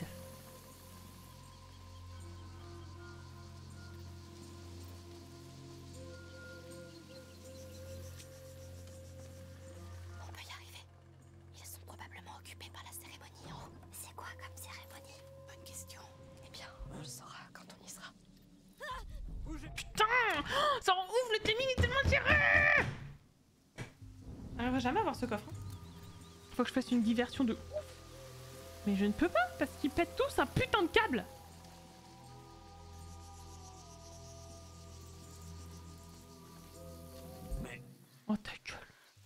On peut y arriver. Ils sont probablement occupés par la cérémonie en haut. C'est quoi comme cérémonie? Bonne question. Eh bien, on le saura quand on y sera. Putain, oh, ça rend ouf, le timing est tellement tiré. J'arriverai jamais à avoir ce coffre. Hein. Faut que je fasse une diversion de ouf. Mais je ne peux pas parce qu'ils pètent tous un putain de câble. Mais... Oh ta gueule.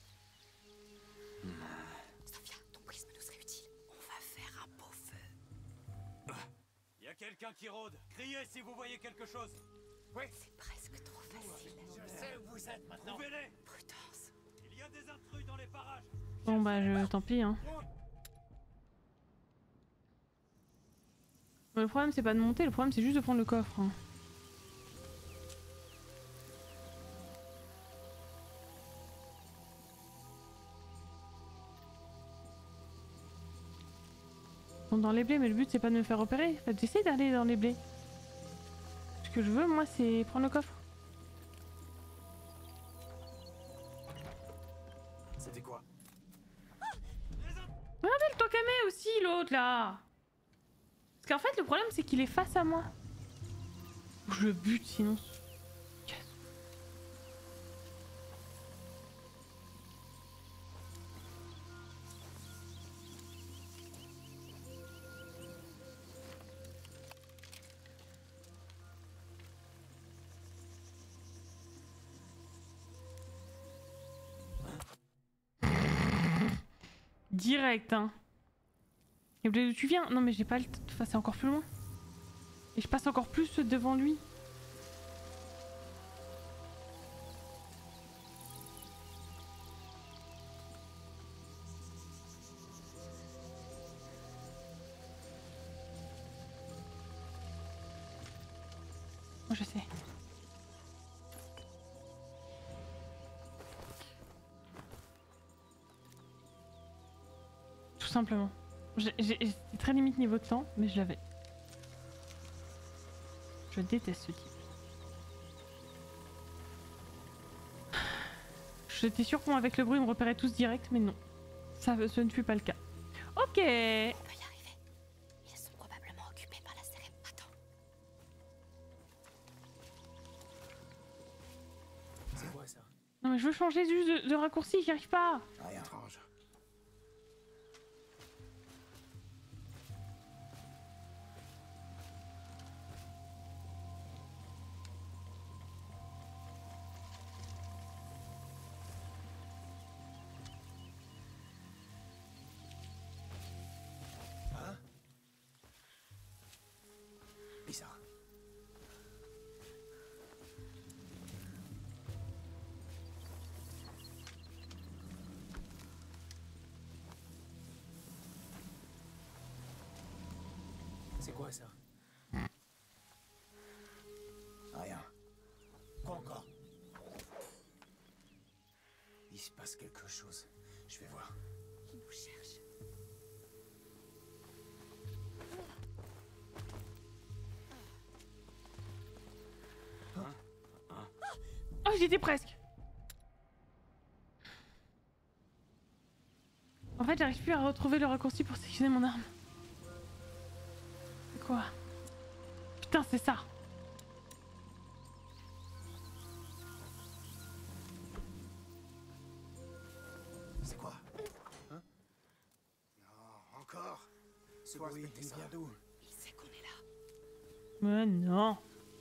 Sophia, ton prisme nous serait utile. On va faire un beau feu. Y a quelqu'un qui rôde. Criez si vous voyez quelque chose. Oui. C'est presque trop facile. Je sais où vous êtes maintenant. Trouvez-les. Prudence. Il y a des intrus dans les parages. Bon bah je... tant pis hein. Le problème c'est pas de monter, le problème c'est juste de prendre le coffre. Hein. Ils sont dans les blés, mais le but c'est pas de me faire repérer. En fait, j'essaie d'aller dans les blés. Ce que je veux moi c'est prendre le coffre. C'était quoi? Rappelle-toi Kamé aussi l'autre là. Parce qu'en fait le problème c'est qu'il est face à moi. Je le bute sinon. Direct hein. Et d'où tu viens? Non mais j'ai pas le temps de passer encore plus loin. Et je passe encore plus devant lui. Moi je sais. Tout simplement. J'étais très limite niveau de temps, mais je l'avais. Je déteste ce type. J'étais sûre qu'avec le bruit, ils me repéraient tous direct, mais non. Ça, ce ne fut pas le cas. Ok. On peut y arriver. Ils sont probablement occupés par la cérémonie. Attends. C'est quoi ça? Non mais je veux changer juste de, de raccourci, j'y arrive pas. Rien étrange. Hein? Bizarre. C'est quoi ça? Rien. Quoi encore? Il se passe quelque chose. Je vais voir. Ils nous cherchent. Oh, j'y étais presque. En fait, j'arrive plus à retrouver le raccourci pour sélectionner mon arme. C'est quoi? Putain, c'est ça. C'est quoi? Hein? Non, encore. Ce Toi, bruit, respectez il ça. vient d'où? Il sait qu'on est là. Mais non.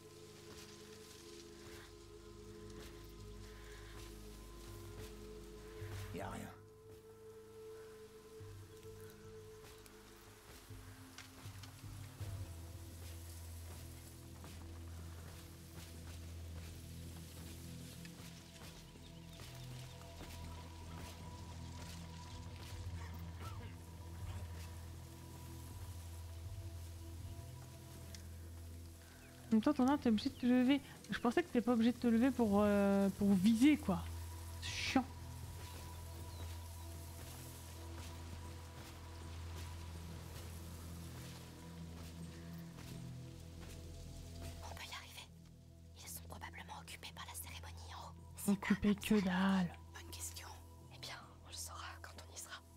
Y a rien. En même temps, ton arme, t'es obligé de te lever. Je pensais que t'étais pas obligé de te lever pour, euh, pour viser, quoi. C'est chiant. On peut y arriver. Ils sont probablement occupés par la cérémonie en haut. Occupé que dalle. Bonne question. Eh bien, on le saura quand on y sera.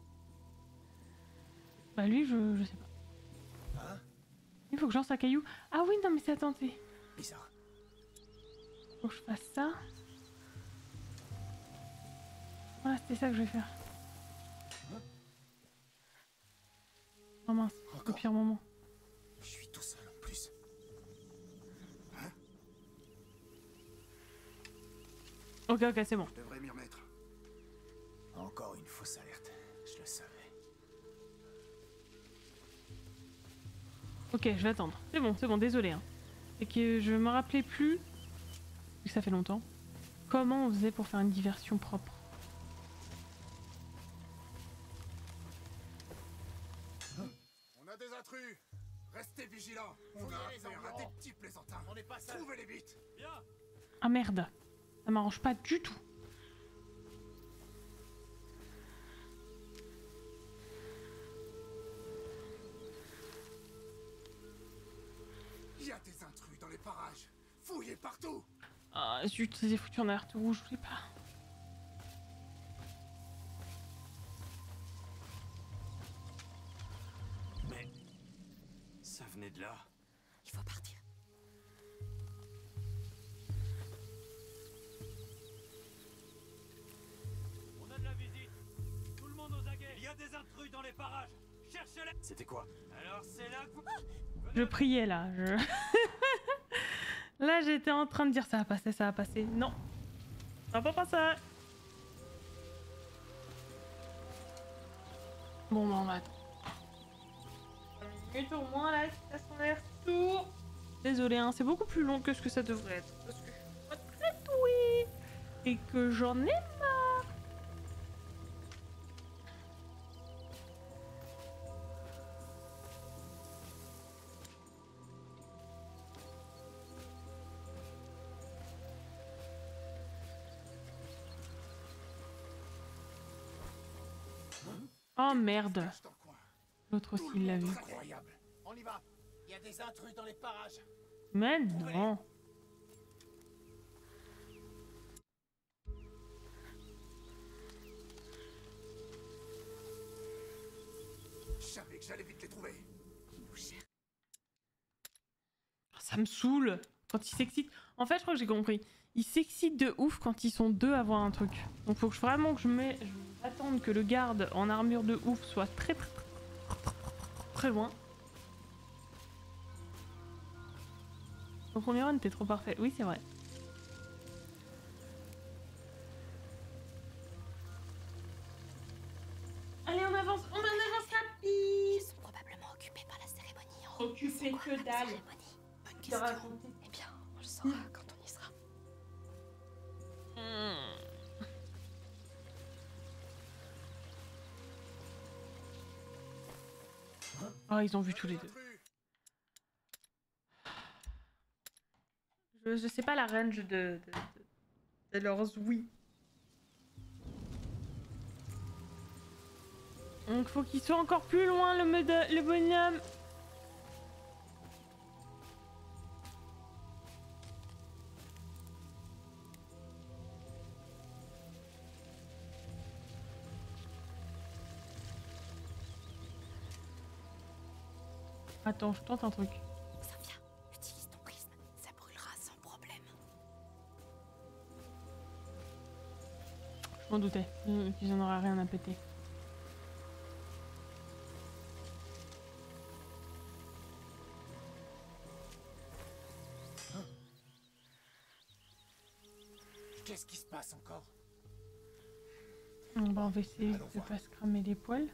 Bah lui, je, je sais pas. Hein? Il faut que je lance un caillou. Ah oui, non mais c'est attendez. Bizarre. Faut que je fasse ça. Voilà, c'était ça que je vais faire. Oh mince, au Encore. pire moment. Je suis tout seul en plus. Ok, ok, c'est bon. Je devrais m'y remettre. Encore une fausse alerte. Je le savais. Ok, je vais attendre. C'est bon, c'est bon, désolé. Hein. C'est que je me rappelais plus, vu que ça fait longtemps, comment on faisait pour faire une diversion propre. On a des intrus. Restez vigilants. On On a a les affaire à endroits. des petits plaisantins. On n'est pas seuls. Trouvez-les vite. Bien. Ah merde, ça m'arrange pas du tout. Il y a des intrus dans les parages. Fouillez partout. Ah zut, c'est foutu en alerte rouge, je sais pas. Mais ça venait de là. Il faut partir. On a de la visite. Tout le monde aux aguets. Il y a des intrus dans les parages. Cherchez-les. C'était quoi? Alors c'est là que vous... Je priais là, je... Là j'étais en train de dire ça va passer, ça va passer. Non, ça va pas passer. Bon bah on va attendre. cinq minutes au moins là, ça s'en a l'air tout. Désolé hein, c'est beaucoup plus long que ce que ça devrait être. Parce que je suis pas très douée. Et que j'en ai marre. Oh merde. Cache dans le coin. L'autre aussi Tout il le l'a monde vu. incroyable. On y va. Il y a des intrus dans les parages. Mais non. savais que j'allais vite les trouver. Ça me saoule quand ils s'excitent. En fait, je crois que j'ai compris. Ils s'excitent de ouf quand ils sont deux à voir un truc. Donc faut que je, vraiment que je mets... Je vais attendre que le garde en armure de ouf soit très très très très, très loin. Au premier run, t'es trop parfait. Oui, c'est vrai. Allez, on avance, on avance rapide. Ils sont probablement occupés par la cérémonie en haut. Occupés C'est quoi, que la dalle. cérémonie? Bonne Je te question. raconte. Eh bien, on le saura quand on y sera. Oh, ils ont vu tous les deux. Je, je sais pas la range de, de, de, de leurs oui. Donc faut qu'ils soient encore plus loin le, mode, le bonhomme. Attends, je tente un truc. Sophia, utilise ton prisme. Ça brûlera sans problème. Je m'en doutais euh, qu'ils en auraient rien à péter. Qu'est-ce qui se passe encore? On va, on va essayer de pas se cramer les poils.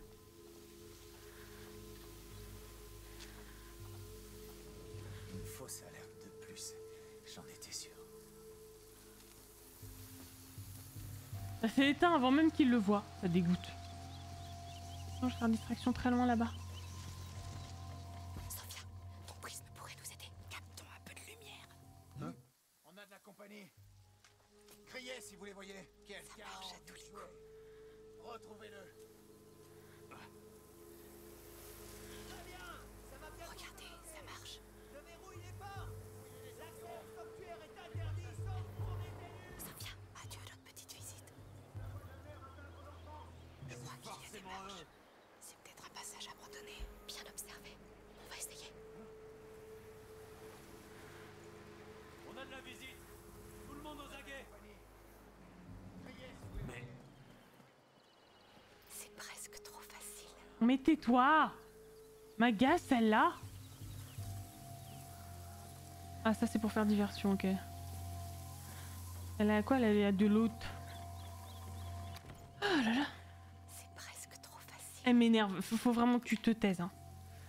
Une fausse alerte de plus. J'en étais sûr. Ça s'est éteint avant même qu'il le voit. Ça dégoûte. Non, je vais faire distraction très loin là-bas. Sophia, ton prisme pourrait nous aider. Captons un peu de lumière. Hein? On a de la compagnie. Criez si vous les voyez. Quelqu'un a envie de jouer. Retrouvez-le. Regardez, ça marche. Sophia, adieu notre petite visite. Je crois qu'il y a des marches. C'est peut-être un passage abandonné. Bien observé. On va essayer. On a de la visite. Tout le monde aux aguets. Mais C'est presque trop facile. Mais tais-toi! M'agace celle-là! Ah, ça c'est pour faire diversion, ok. Elle a quoi? Elle a de l'autre. Oh là là! C'est presque trop facile. Elle m'énerve. Faut, faut vraiment que tu te taises. Hein.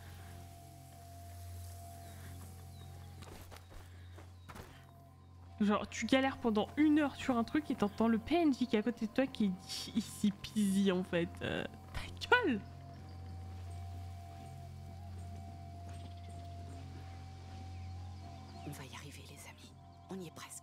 Genre, tu galères pendant une heure sur un truc et t'entends le P N J qui est à côté de toi qui dit ici peasy en fait. Euh, ta gueule! On va y arriver, les amis. On y est presque.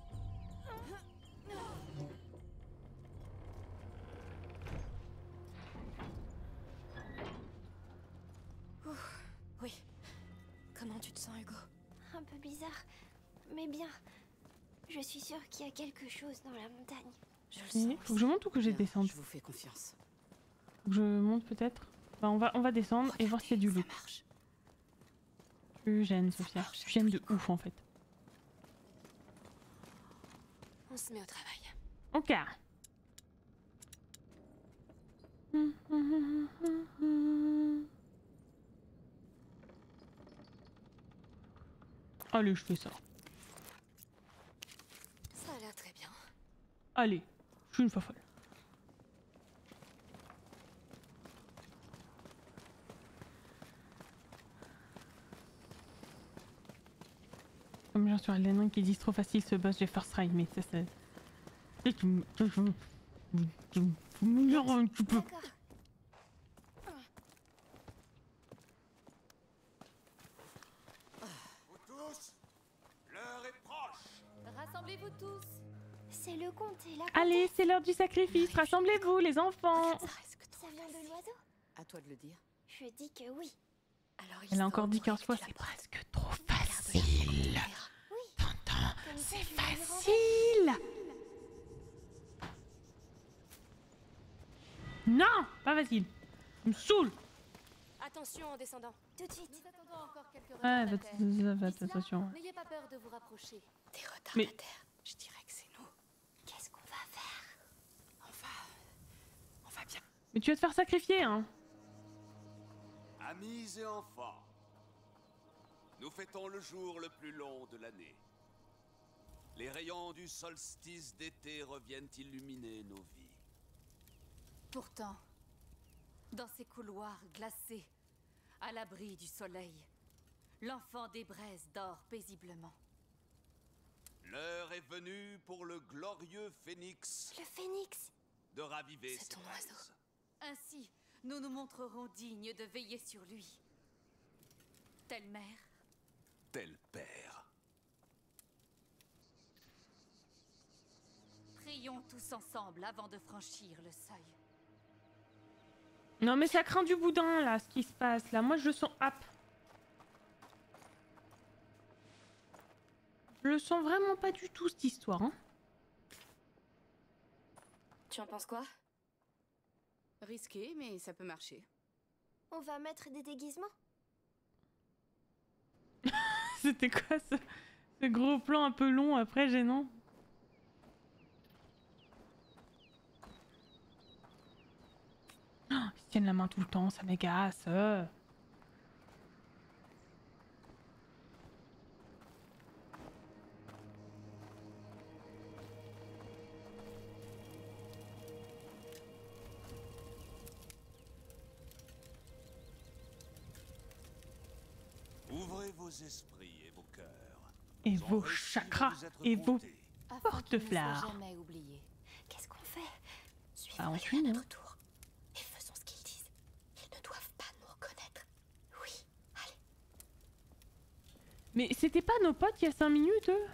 Ouf, oui. Comment tu te sens, Hugo? Un peu bizarre, mais bien. Je suis sûre qu'il y a quelque chose dans la montagne. Je le Et sens. faut que je monte ou que je Bien, descende? Je vous fais confiance. Faut que je monte peut-être? Bah, on va, on va descendre et voir s'il y a du loot. Ça marche. Tu gênes, Sophia. Tu gênes de ouf en fait. On se met au travail. Ok. Allez, je fais ça. Ça a l'air très bien. Allez, je suis une folle. Comme bien sûr Elden Ring qui disent trop facile ce boss, j'ai first try, mais ça c'est... Et tu me... Tu me... Tu me... Tu me... un petit peu. D'accord. Vous tous, l'heure est proche. Rassemblez-vous tous. C'est le comte et la Allez, c'est l'heure du sacrifice, rassemblez-vous les enfants. Ça reste trop Ça vient de facile. l'oiseau? À toi de le dire. Je dis que oui. Alors, Elle a encore dit histoire quinze fois, que tu c'est la presque trop Regarde-la, facile. on verra. T'entends? Comme ça, C'est je vais lui rendre- facile. Non, pas facile. Ça me saoule. Attention en descendant. Tout de suite. Nous attendons encore quelques Ouais, retardataires. faites, faites D'ici là, attention. n'ayez pas peur de vous rapprocher. Des Mais- retardataires. Je dirais que c'est nous. Qu'est-ce qu'on va faire? On va... On va bien. Mais tu vas te faire sacrifier, hein. Amis et enfants, nous fêtons le jour le plus long de l'année. Les rayons du solstice d'été reviennent illuminer nos vies. Pourtant, dans ces couloirs glacés, à l'abri du soleil, l'enfant des braises dort paisiblement. L'heure est venue pour le glorieux phénix Le phénix. de raviver C'est ses ton braises. oiseau. Ainsi, nous nous montrerons dignes de veiller sur lui. Telle mère, Tel père. prions tous ensemble avant de franchir le seuil. Non mais ça craint du boudin là, ce qui se passe là. Moi je le sens hop. Je le sens vraiment pas du tout cette histoire. Hein. Tu en penses quoi? Risqué, mais ça peut marcher. On va mettre des déguisements. C'était quoi ce, ce gros plan un peu long après gênant? Oh, ils se tiennent la main tout le temps, ça m'agace. euh. Ouvrez vos esprits et vos cœurs. Et Ils ont vos réussi à chakras vous être et vos comptés. Afin qu'il ne soit porte-flares. jamais oublié. Qu'est-ce qu'on fait? Suivons Bah, on les suit, à hein. notre tour. Et faisons ce qu'ils disent. Ils ne doivent pas nous reconnaître. Oui, allez. Mais c'était pas nos potes il y a cinq minutes eux?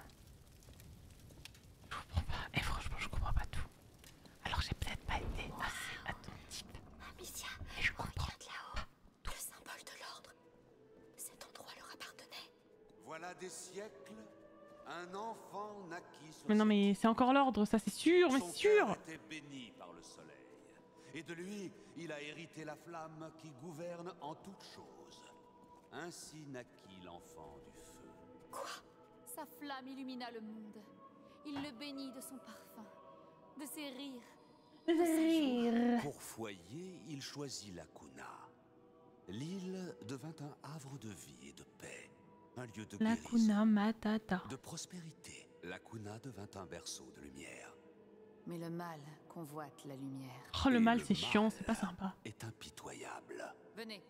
Je comprends pas. Et franchement je comprends pas tout. Alors j'ai peut-être pas été assez attentive. Amicia, Et je comprends. regarde là-haut. Le symbole de l'ordre. Cet endroit leur appartenait. Voilà des siècles, un enfant naquit sur Mais non cette mais c'est encore l'ordre, ça c'est sûr, mais Son c'est sûr. cœur était béni par le soleil. Et de lui, il a hérité la flamme qui gouverne en toutes choses. Ainsi naquit l'enfant du feu. Quoi? Sa flamme illumina le monde. Il le bénit de son parfum, de ses rires. Rire. Pour foyer, il choisit la Kuna. L'île devint un havre de vie et de paix, un lieu de La guérison, Kuna Matata. de prospérité. La Kuna devint un berceau de lumière. Mais le mal convoite la lumière. Oh le Et mal le c'est chiant, mal c'est pas sympa. est impitoyable. Venez.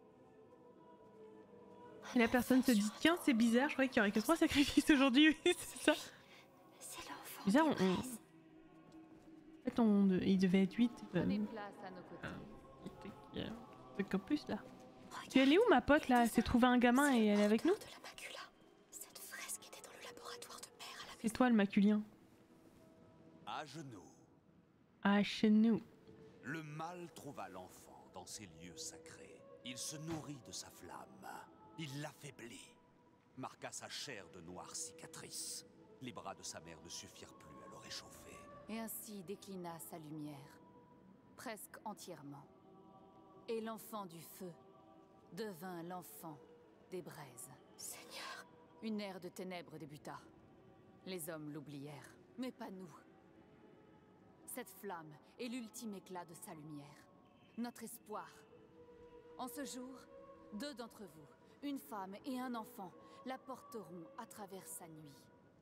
Et la personne se dit tiens c'est bizarre, je croyais qu'il y aurait que trois sacrifices aujourd'hui, oui c'est ça. C'est l'enfant. Bizarre, des on- on- braises. En fait on, de- il devait être huit. Prenez place à nos côtés. Truc en plus là. Regarde. Tu elle est où ma pote là? Elle s'est trouvé un gamin et elle est avec nous? De la macula. Cette fresque était dans le laboratoire de mère à la C'est maison. toi le maculien. À genoux, Ah chez nous. le mal trouva l'enfant dans ces lieux sacrés. Il se nourrit de sa flamme. Il l'affaiblit, marqua sa chair de noires cicatrices. Les bras de sa mère ne suffirent plus à le réchauffer. Et ainsi déclina sa lumière, presque entièrement. Et l'enfant du feu devint l'enfant des braises. Seigneur, Une ère de ténèbres débuta. Les hommes l'oublièrent, mais pas nous. Cette flamme est l'ultime éclat de sa lumière, notre espoir. En ce jour, deux d'entre vous, une femme et un enfant, la porteront à travers sa nuit.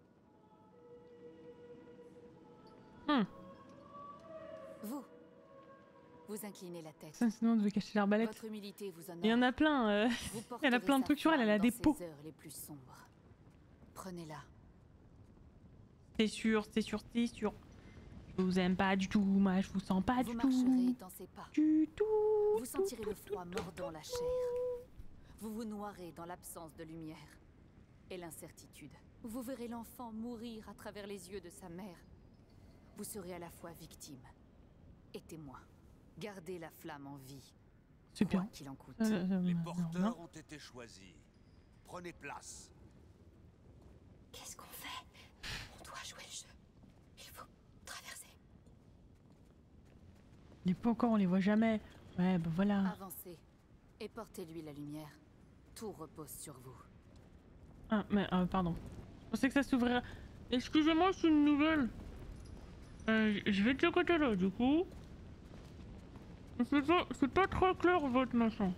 Hmm. Vous, vous inclinez la tête. Ça, sinon on devait cacher l'arbalète. Votre humilité vous honore. Il y en a plein. euh. Vous Elle a porterez plein de sa trucs sur elle, elle a flamme des dans pots. ces heures les plus sombres. Prenez-la. C'est sûr, c'est sûr, c'est sûr. Je vous aime pas du tout, moi je vous sens pas Vous du marcherez tout. dans ses pas. Du tout. Vous sentirez le froid mordant la chair. Vous vous noierez dans l'absence de lumière et l'incertitude. Vous verrez l'enfant mourir à travers les yeux de sa mère. Vous serez à la fois victime et témoin. Gardez la flamme en vie, C'est quoi bien. qu'il en coûte. Euh, euh, Les non, porteurs non. ont été choisis. Prenez place. qu'est-ce qu'on fait? On doit jouer le jeu. Il faut traverser. Les pots encore, on les voit jamais. Ouais, bah voilà. Avancez Et portez-lui la lumière. Tout repose sur vous. Ah, mais euh, pardon. Je pensais que ça s'ouvrirait. Excusez-moi, c'est une nouvelle. Euh, je vais de ce côté-là, du coup. C'est pas, c'est pas très clair, votre machin.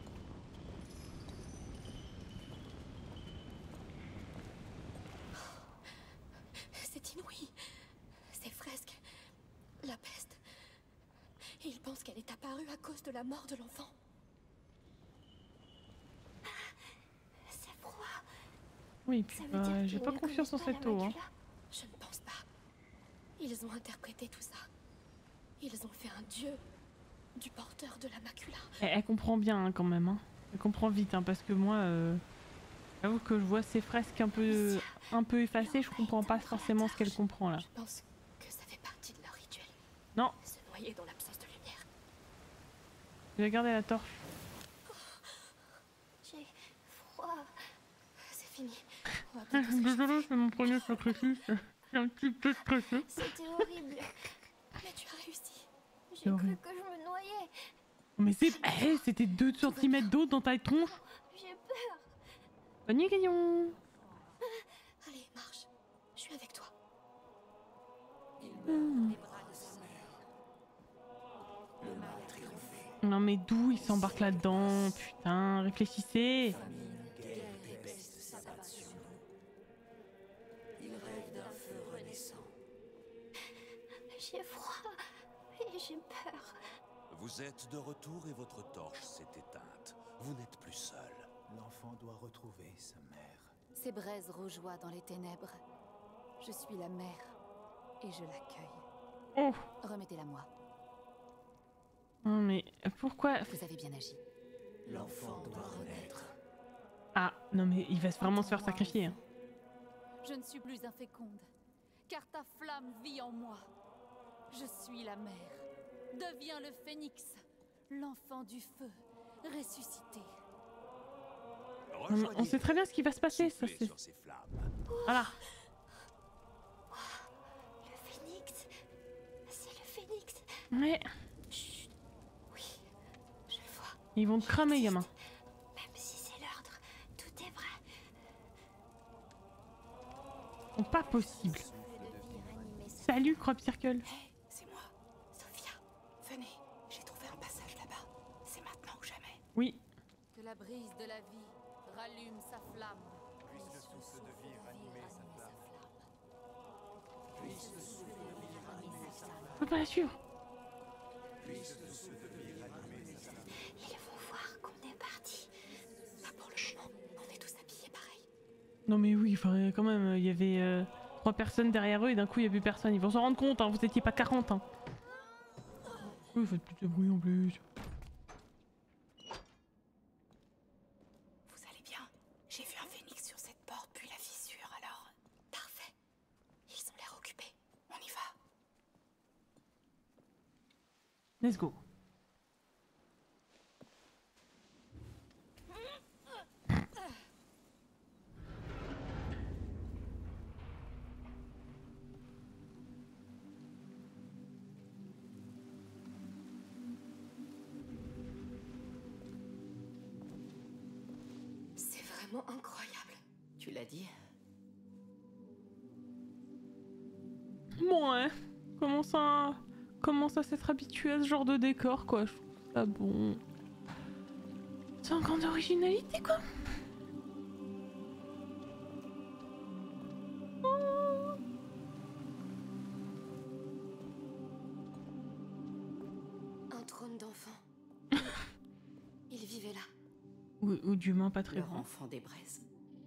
C'est inouï. Ces fresques. La peste. Et il pense qu'elle est apparue à cause de la mort de l'enfant. C'est froid. Oui, puis bah, j'ai pas confiance en cette eau. Hein. Je ne pense pas. Ils ont interprété tout ça. Ils ont fait un dieu du porteur de la macula. Elle, elle comprend bien hein, quand même. Hein. Elle comprend vite hein, parce que moi, euh, j'avoue que je vois ces fresques un peu, un peu effacées, je comprends pas forcément ce qu'elle comprend là. Je pense que ça fait partie de leur rituel. Non. Se noyer dans l'absence de lumière. Je vais garder la torche. Oh, j'ai froid. C'est fini. On va bientôt Désolée, c'est mon premier sacrifice. Je suis un petit peu stressée. C'était horrible. Mais tu as réussi. J'ai cru que je me noyais. Mais c'est... Hey, c'était deux centimètres d'eau dans ta tronche. J'ai peur. Bonne nuit, Gaillon. Allez, marche. Je suis avec toi. Hmm. Non mais d'où il s'embarque là-dedans? Putain, réfléchissez. J'ai froid et j'ai peur. Vous êtes de retour et votre torche s'est éteinte. Vous n'êtes plus seul. L'enfant doit retrouver sa mère. Ces braises rougeoient dans les ténèbres. Je suis la mère et je l'accueille. Oh. Remettez-la moi. Non mais pourquoi? Vous avez bien agi. L'enfant doit renaître. Ah, non mais il va vraiment se faire sacrifier. Hein. Je ne suis plus inféconde, car ta flamme vit en moi. Je suis la mère. Deviens le phénix, l'enfant du feu, ressuscité. On, on sait très bien ce qui va se passer, ça c'est... Voilà. Le phénix. C'est le phénix. Ouais. Chut. Oui, je le vois. Ils vont te cramer, gamin. Même si c'est l'ordre, tout est vrai. Oh, pas possible. Salut, Crop Circle. Hey, c'est moi, Sophia. Venez, j'ai trouvé un passage là-bas. C'est maintenant ou jamais. Oui. Que la brise de la vie rallume sa flamme. Puisse le souffle de vie ranimer sa flamme. Puisse le souffle de vie ranimer sa flamme. Je peux pas la suivre. Puisse le souffle de vie ranimer sa flamme. Ils vont voir qu'on est parti. Pas pour le moment, on est tous habillés pareil. Non mais oui, enfin, quand même, il y avait euh, trois personnes derrière eux et d'un coup il n'y a plus personne. Ils vont s'en rendre compte, hein, vous étiez pas quarante. Hein. Oui, faites plus de bruit en plus. Vous allez bien? J'ai vu un phénix sur cette porte, puis la fissure, alors... Parfait. Ils ont l'air occupés. On y va. Let's go. C'est vraiment incroyable. Tu l'as dit? Bon, ouais. Commence à... Commence à s'être habitué à ce genre de décor, quoi. Je trouve ça bon. C'est un grande originalité, quoi. Oh. Un trône d'enfant. Il vivait là. Ou, ou d'humains pas très Leur grands. enfant des braises.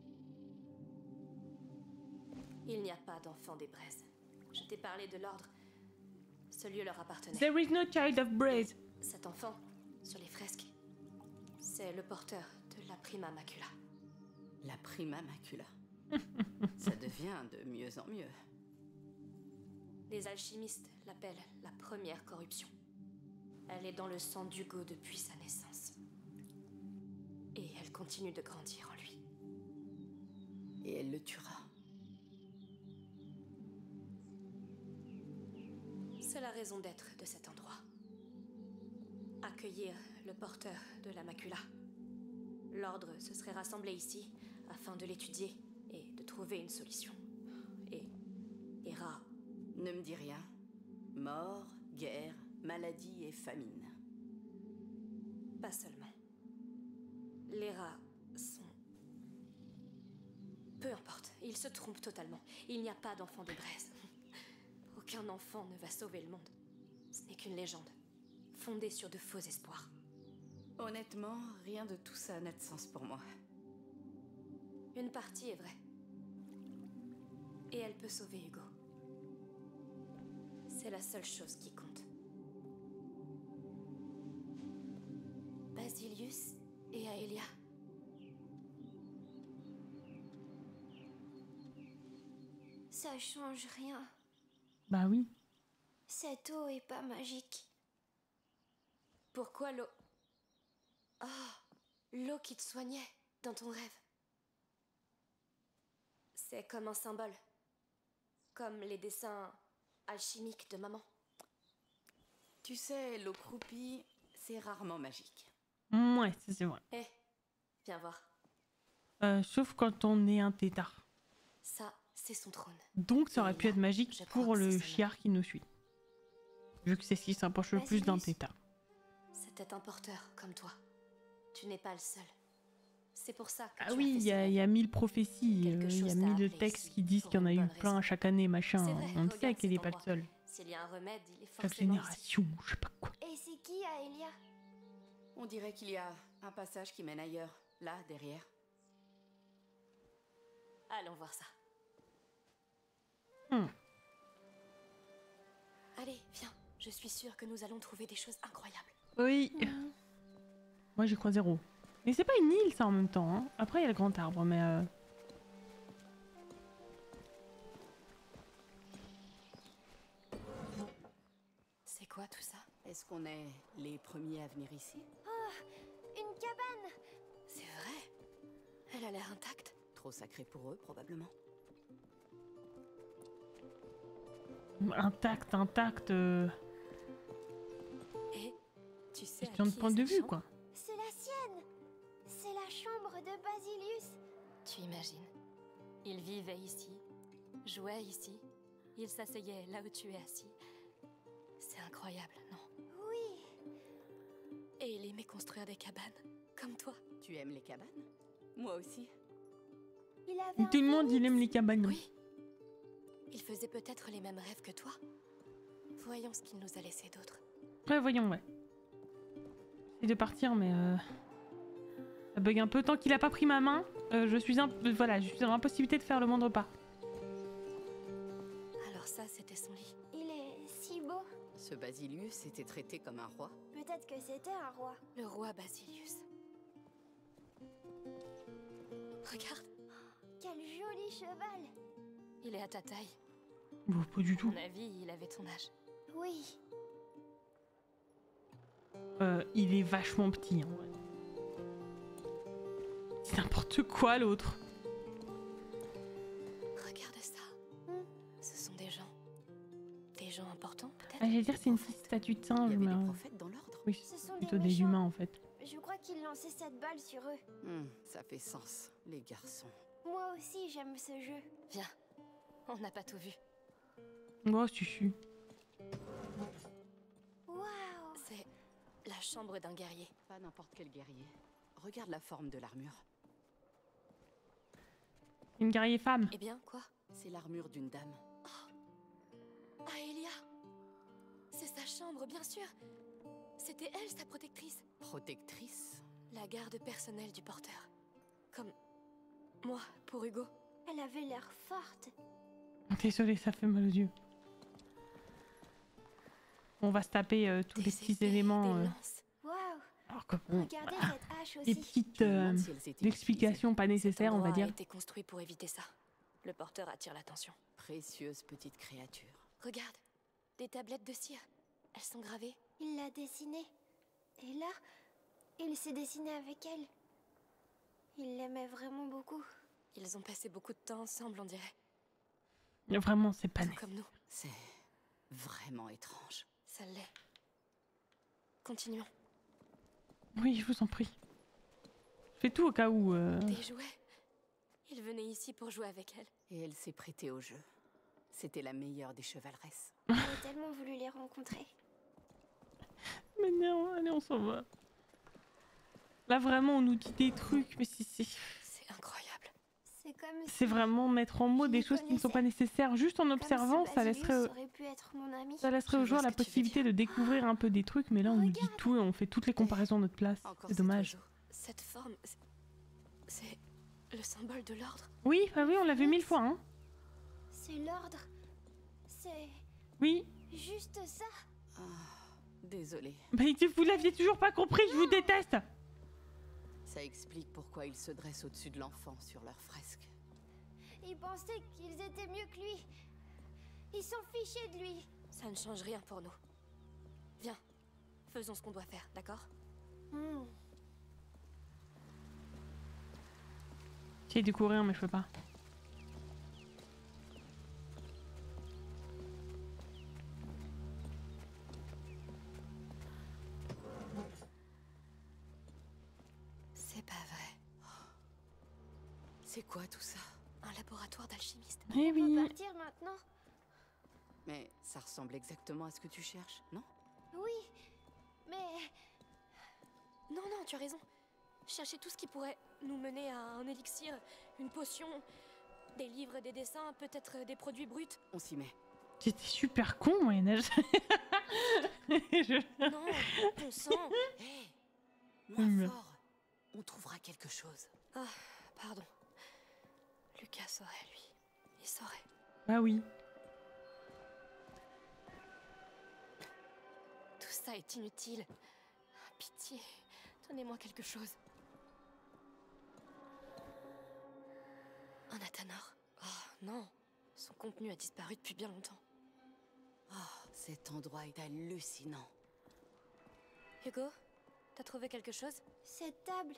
Il n'y a pas d'enfant des braises. Je t'ai parlé de l'ordre. Ce lieu leur appartenait. There is no child of braise. Cet enfant, sur les fresques, c'est le porteur de la prima macula. La prima macula. Ça devient de mieux en mieux. Les alchimistes l'appellent la première corruption. Elle est dans le sang d'Hugo depuis sa naissance. Et elle continue de grandir en lui. Et elle le tuera. C'est la raison d'être de cet endroit. Accueillir recueillir le porteur de la macula. L'ordre se serait rassemblé ici afin de l'étudier et de trouver une solution. Et... Hera... Ne me dis rien. Mort, guerre, maladie et famine. Pas seulement. Les rats sont... Peu importe, ils se trompent totalement. Il n'y a pas d'enfant de braise. Aucun enfant ne va sauver le monde. Ce n'est qu'une légende, fondée sur de faux espoirs. Honnêtement, rien de tout ça n'a de sens pour moi. Une partie est vraie. Et elle peut sauver Hugo. C'est la seule chose qui compte. Basilius et Aelia. Ça change rien. Bah oui. Cette eau est pas magique. Pourquoi l'eau... Oh, l'eau qui te soignait dans ton rêve. C'est comme un symbole. Comme les dessins alchimiques de maman. Tu sais, l'eau croupie, c'est rarement magique. Ouais, ça c'est vrai. Hé, viens voir. Euh, sauf quand on est un tétard. Ça, c'est son trône. Donc ça aurait Et pu là, être magique je crois pour que le c'est son chiard qui nous suit. Vu que c'est ce qui s'approche le plus d'un tétard. C'était un porteur comme toi. Tu n'es pas le seul. C'est pour ça que Ah tu as oui, fait il y, a- ce il y a mille prophéties, Quelque euh, il y a chose t'a mille appelé textes ici qui disent pour qu'il y en a une eu bonne plein raison. chaque année, machin. C'est vrai, On le regarde sait qu'il n'est cet pas le endroit. seul. S'il y a un remède, il est Chaque forcément ici. génération, je sais pas quoi. Et c'est qui, Aelia? On dirait qu'il y a un passage qui mène ailleurs, là, derrière. Allons voir ça. Hmm. Allez, viens. Je suis sûre que nous allons trouver des choses incroyables. Oui. Moi j'y crois zéro. Mais c'est pas une île ça en même temps. Hein. Après il y a le grand arbre, mais... Euh... C'est quoi tout ça? Est-ce qu'on est les premiers à venir ici? Oh, une cabane! C'est vrai. Elle a l'air intacte. Trop sacré pour eux, probablement. Intact, intact... Euh... Et tu sais Question à de qui point est de cette vue chambre? quoi. C'est la sienne! C'est la chambre de Basilius! Tu imagines? Il vivait ici, jouait ici, il s'asseyait là où tu es assis. C'est incroyable, non? Oui! Et il aimait construire des cabanes, comme toi. Tu aimes les cabanes? Moi aussi. Il avait un Tout le monde il phénix. aime les cabanes. Oui. Il faisait peut-être les mêmes rêves que toi. Voyons ce qu'il nous a laissé d'autre. Ouais, voyons, ouais. J'essaie de partir, mais... Euh... Ça bug un peu. Tant qu'il a pas pris ma main, euh, je suis un... Voilà, je suis dans l'impossibilité de faire le moindre pas. Alors ça, c'était son lit. Il est si beau. Ce Basilius était traité comme un roi. Peut-être que c'était un roi. Le roi Basilius. Regarde, Quel joli cheval! il est à ta taille. Bon, pas du À tout. mon avis, il avait ton âge. Oui. Euh, il est vachement petit. En vrai. C'est n'importe quoi l'autre. Regarde ça. Hmm. Ce sont des gens. Des gens importants, peut-être? Ah, j'allais dire c'est une petite statue de Il singe, y avait mais... des euh, prophètes dans l'ordre. Oui, Ce sont plutôt des des méchants. humains en fait. Je crois qu'il lançait cette balle sur eux. Hmm, ça fait sens, les garçons. Moi aussi, j'aime ce jeu. Viens. On n'a pas tout vu. Oh, si, si. Waouh! C'est la chambre d'un guerrier. Pas n'importe quel guerrier. Regarde la forme de l'armure. Une guerrier femme. Eh bien, quoi? C'est l'armure d'une dame. Aelia! C'est sa chambre, bien sûr. C'était elle, sa protectrice. Protectrice? La garde personnelle du porteur. Comme moi, pour Hugo. Elle avait l'air forte. Désolée, ça fait mal aux yeux. On va se taper euh, tous Des les petits épées, éléments. des euh, lances. Waouh! alors que bon, Regardez voilà. cette hache Des aussi. petites Je me euh, demande si elles étaient explications pas Cet nécessaires, on va endroit dire. a été construit pour éviter ça. Le porteur attire l'attention. Précieuse petite créature. Regarde, des tablettes de cire. Elles sont gravées. Il l'a dessinée. Et là, il s'est dessiné avec elle. Il l'aimait vraiment beaucoup. Ils ont passé beaucoup de temps ensemble, on dirait. Vraiment, c'est pas Tout né. comme nous. C'est vraiment étrange. Ça l'est. Continuons. Oui, je vous en prie. Je fais tout au cas où... Euh... Des jouets. Il venait ici pour jouer avec elle. Et elle s'est prêtée au jeu. C'était la meilleure des chevaleresses. J'aurais tellement voulu les rencontrer. Mais non, allez, on s'en va. Là, vraiment, on nous dit des trucs, mais si, si. C'est incroyable. C'est comme C'est si vraiment mettre en mots des choses qui ne sont pas nécessaires. Juste en observant, ça laisserait, aurait pu être mon ami. ça laisserait aux joueurs la possibilité de découvrir un peu des trucs, mais là, on nous dit tout et on fait toutes les comparaisons à notre place. C'est dommage. Cette forme, c'est le symbole de l'ordre. Oui, bah oui, on l'a vu mille fois, hein. C'est l'ordre. C'est... Oui. Juste ça. Oh, désolée. Bah, vous l'aviez toujours pas compris, je vous déteste. Ça explique pourquoi ils se dressent au-dessus de l'enfant sur leur fresque. Ils pensaient qu'ils étaient mieux que lui. Ils s'en fichaient de lui. Ça ne change rien pour nous. Viens, faisons ce qu'on doit faire, d'accord? Hmm. J'ai dû courir, mais je peux pas. C'est pas vrai. C'est quoi tout ça? Un laboratoire d'alchimiste. Eh oui. On peut partir maintenant? Mais ça ressemble exactement à ce que tu cherches, non? Oui, mais... Non, non, tu as raison. Chercher tout ce qui pourrait nous mener à un élixir, une potion, des livres et des dessins, peut-être des produits bruts. On s'y met. J'étais super con, Moyen-Âge. Je... Non, on sent. Hé, moins Mais... fort. On trouvera quelque chose. Ah, pardon. Lucas saurait, lui. Il saurait. Bah oui. Tout ça est inutile. Pitié, donnez-moi quelque chose. Un Athanor. Oh non, son contenu a disparu depuis bien longtemps. Oh, cet endroit est hallucinant. Hugo, t'as trouvé quelque chose? Cette table...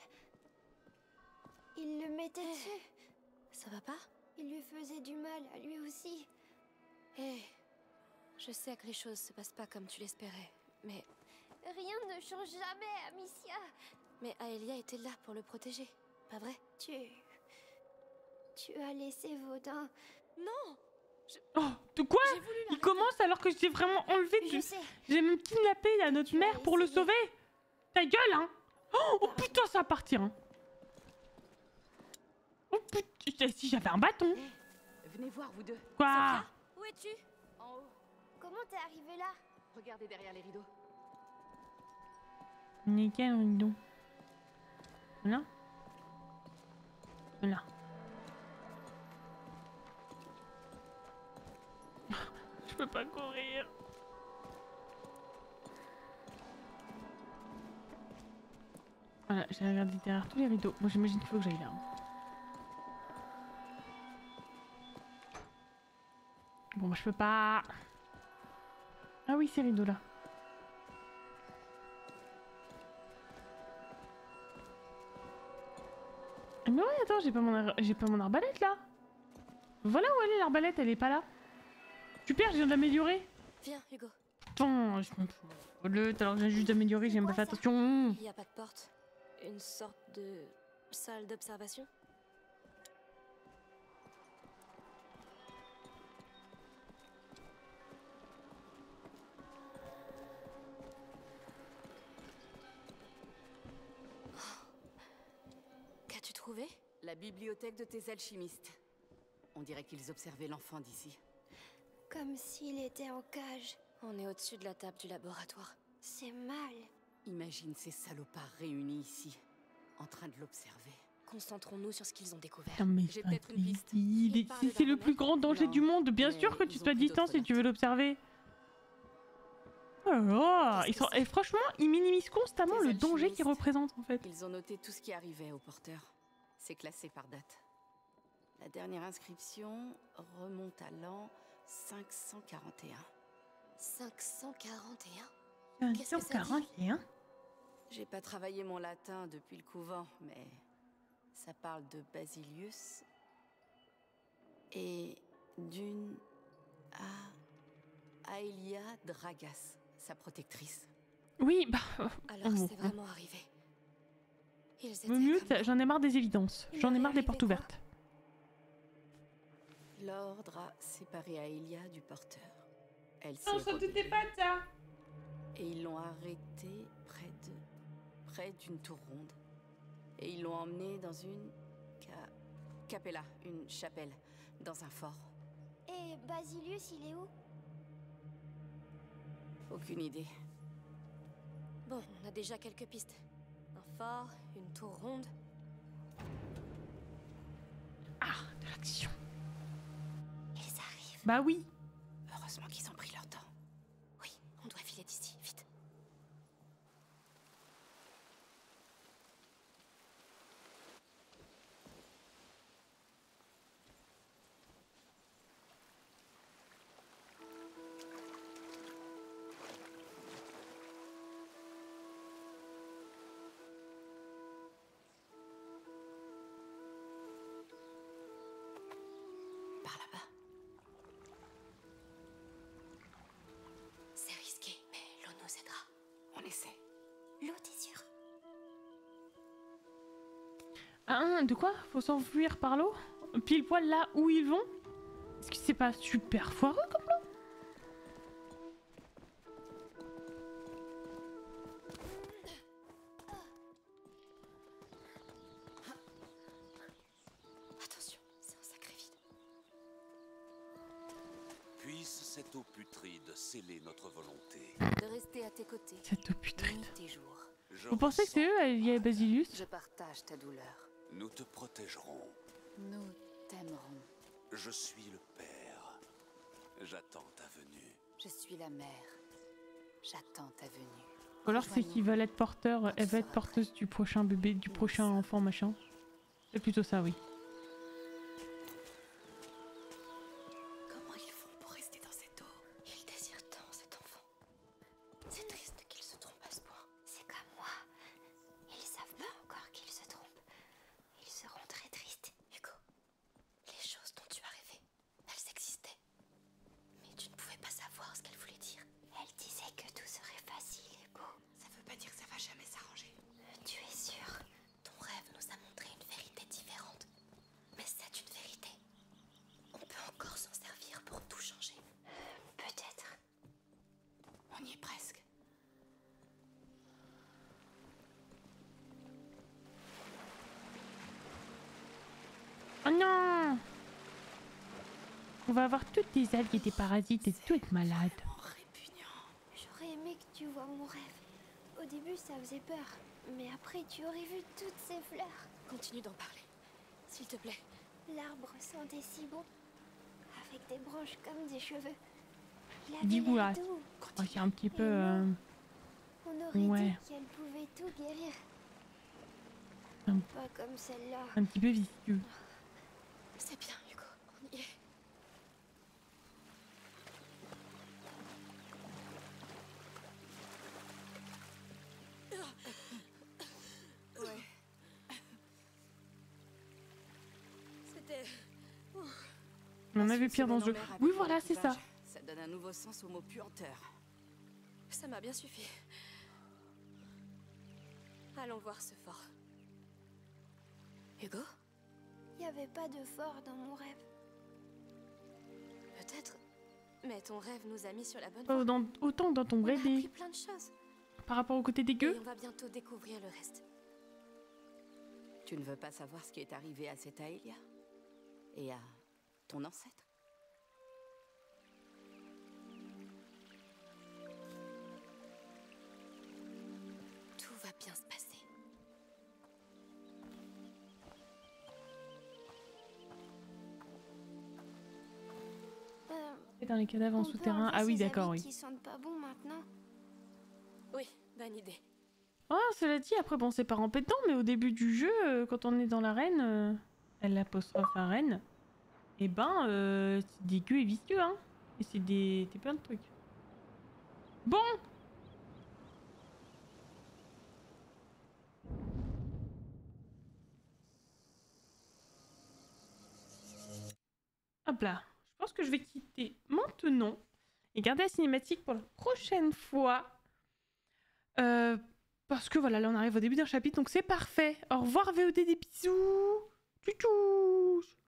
Il le mettait Hey. dessus. Ça va pas? Il lui faisait du mal, à lui aussi. Hé, je sais que les choses se passent pas comme tu l'espérais, mais... Rien ne change jamais, Amicia. Mais Aelia était là pour le protéger, pas vrai? Tu... Tu as laissé Vaudin... Non! Oh, de quoi? J'ai voulu Il commence alors que j'ai vraiment enlevé Je du... sais. J'ai même kidnappé à notre Tu as mère pour le essayé. sauver. Ta gueule, hein. Oh, oh putain, ça va partir, hein. Oh putain, si j'avais un bâton. Hey, venez voir, vous deux. Quoi? Sophia, où es-tu? En haut. Comment t'es arrivé là? Regardez derrière les rideaux. Nickel, rideau. Voilà. Voilà. Je peux pas courir. Voilà, j'ai regardé derrière tous les rideaux. Moi, j'imagine qu'il faut que j'aille là. Bon, bah, je peux pas. Ah oui, ces rideaux là. Mais ouais, attends, j'ai pas mon ar... j'ai pas mon arbalète là. Voilà où elle est l'arbalète, elle est pas là. Super, je viens d'améliorer. Viens, Hugo. Attends, je me fous. Alors que j'ai juste amélioré, j'ai même pas fait attention. Il y a pas de porte. Une sorte de salle d'observation. Qu'as-tu trouvé? La bibliothèque de tes alchimistes. On dirait qu'ils observaient l'enfant d'ici. Comme s'il était en cage. On est au-dessus de la table du laboratoire. C'est mal. Imagine ces salopards réunis ici, en train de l'observer. Concentrons-nous sur ce qu'ils ont découvert. Putain, mais J'ai peut-être une piste. il est- Il parle c'est le d'un plus grand danger Non, du monde. Bien mais sûr que tu ils sois à ont pris distance d'autres si tu veux l'observer. Oh là là, ils Qu'est-ce que sont... c'est? Et franchement, ils minimisent constamment Des le danger alchimistes. qu'ils représentent en fait. Ils ont noté tout ce qui arrivait au porteur. C'est classé par date. La dernière inscription remonte à l'an cinq cent quarante et un. cinq cent quarante et un. Qu'est-ce que ça dit? cinq cent quarante et un. J'ai pas travaillé mon latin depuis le couvent, mais ça parle de Basilius et d'une à Aelia Dragas, sa protectrice. Oui, bah... Alors bon, c'est hein. vraiment arrivé. Mute, j'en ai marre des évidences. J'en ai marre des portes ouvertes. L'ordre a séparé Aelia du porteur. Elle s'est Non, ça t'était pas ça. Et ils l'ont arrêtée près de... près d'une tour ronde. Et ils l'ont emmenée dans une... Ca... capella, une chapelle, dans un fort. Et Basilius, il est où? Aucune idée. Bon, on a déjà quelques pistes. Un fort, une tour ronde. Ah, de l'action. Ils arrivent. Bah oui. Heureusement qu'ils ont pris leur temps. Oui, on doit filer d'ici, vite. Par là-bas. C'est risqué, mais l'eau nous aidera. On essaie. L'eau, t'es sûr? Ah, de quoi? Faut s'enfuir par l'eau? Pile poil là où ils vont? Est-ce que c'est pas super foireux comme l'eau? Attention, c'est un sacré vide. Puisse cette eau putride sceller notre volonté. De rester à tes côtés. Cette eau putride. Nuit et jour. Je Vous pensez que c'est eux, Aelia et Basilius? Je partage ta douleur. Nous te protégerons. Nous t'aimerons. Je suis le père. J'attends ta venue. Je suis la mère. J'attends ta venue. Ou alors c'est qu'ils veulent être porteurs, elle va être porteuse du prochain bébé, du prochain enfant machin. C'est plutôt ça, oui. Comment ils font pour rester dans cette eau? Il désire tant cet enfant. C'est triste qu'il se trompe à ce point. C'est comme moi. Ils savent pas encore qu'ils se trompent. Ils seront très tristes. Hugo, les choses dont tu as rêvé, elles existaient. Mais tu ne pouvais pas savoir ce qu'elles voulaient dire. Elle disait que tout serait facile, Hugo. Ça veut pas dire que ça va jamais s'arranger. Tu es sûr? Ton rêve nous a montré une vérité différente. Mais c'est une vérité. On peut encore s'en servir pour tout changer. Peut-être. On y est presque. Oh non! On va avoir toutes des algues et des parasites et tout être malade. J'aurais aimé que tu vois mon rêve. Au début, ça faisait peur. Mais après, tu aurais vu toutes ces fleurs. Continue d'en parler, s'il te plaît. L'arbre sentait si bon. Avec des branches comme des cheveux. Il avait Dis-vous l'air là. doux. Oh, c'est un petit peu. Euh... On aurait Ouais. dit qu'elle pouvait tout guérir. Un, Pas comme celle-là. un petit peu vicieux. C'est bien, Hugo, on y est. Ouais. C'était... On en avait pire dans ce jeu. Oui, voilà, c'est ça. Ça donne un nouveau sens au mot puanteur. Ça m'a bien suffi. Allons voir ce fort. Hugo? Il n'y avait pas de fort dans mon rêve. Peut-être. Mais ton rêve nous a mis sur la bonne voie. Oh, dans, autant dans ton On a rêve appris et plein de choses. par rapport au côté Et dégueu. on va bientôt découvrir le reste. Tu ne veux pas savoir ce qui est arrivé à cette Aelia? Et à ton ancêtre? Tout va bien se passer. Euh, Et dans les cadavres en on peut souterrain. enlever Ah oui, ces d'accord, habits oui. qui sentent pas bon maintenant. Oui, bonne idée. Oh, cela dit, après, bon, c'est pas rampé dedans, mais au début du jeu, euh, quand on est dans l'arène, euh, elle l'apostrophe arène, et ben, euh, c'est dégueu et vicieux, hein. Et c'est des, des plein de trucs. Bon! Hop là. Je pense que je vais quitter maintenant et garder la cinématique pour la prochaine fois. Euh, Parce que voilà, là on arrive au début d'un chapitre, donc c'est parfait. Au revoir V O D, des bisous. Tchou tchou.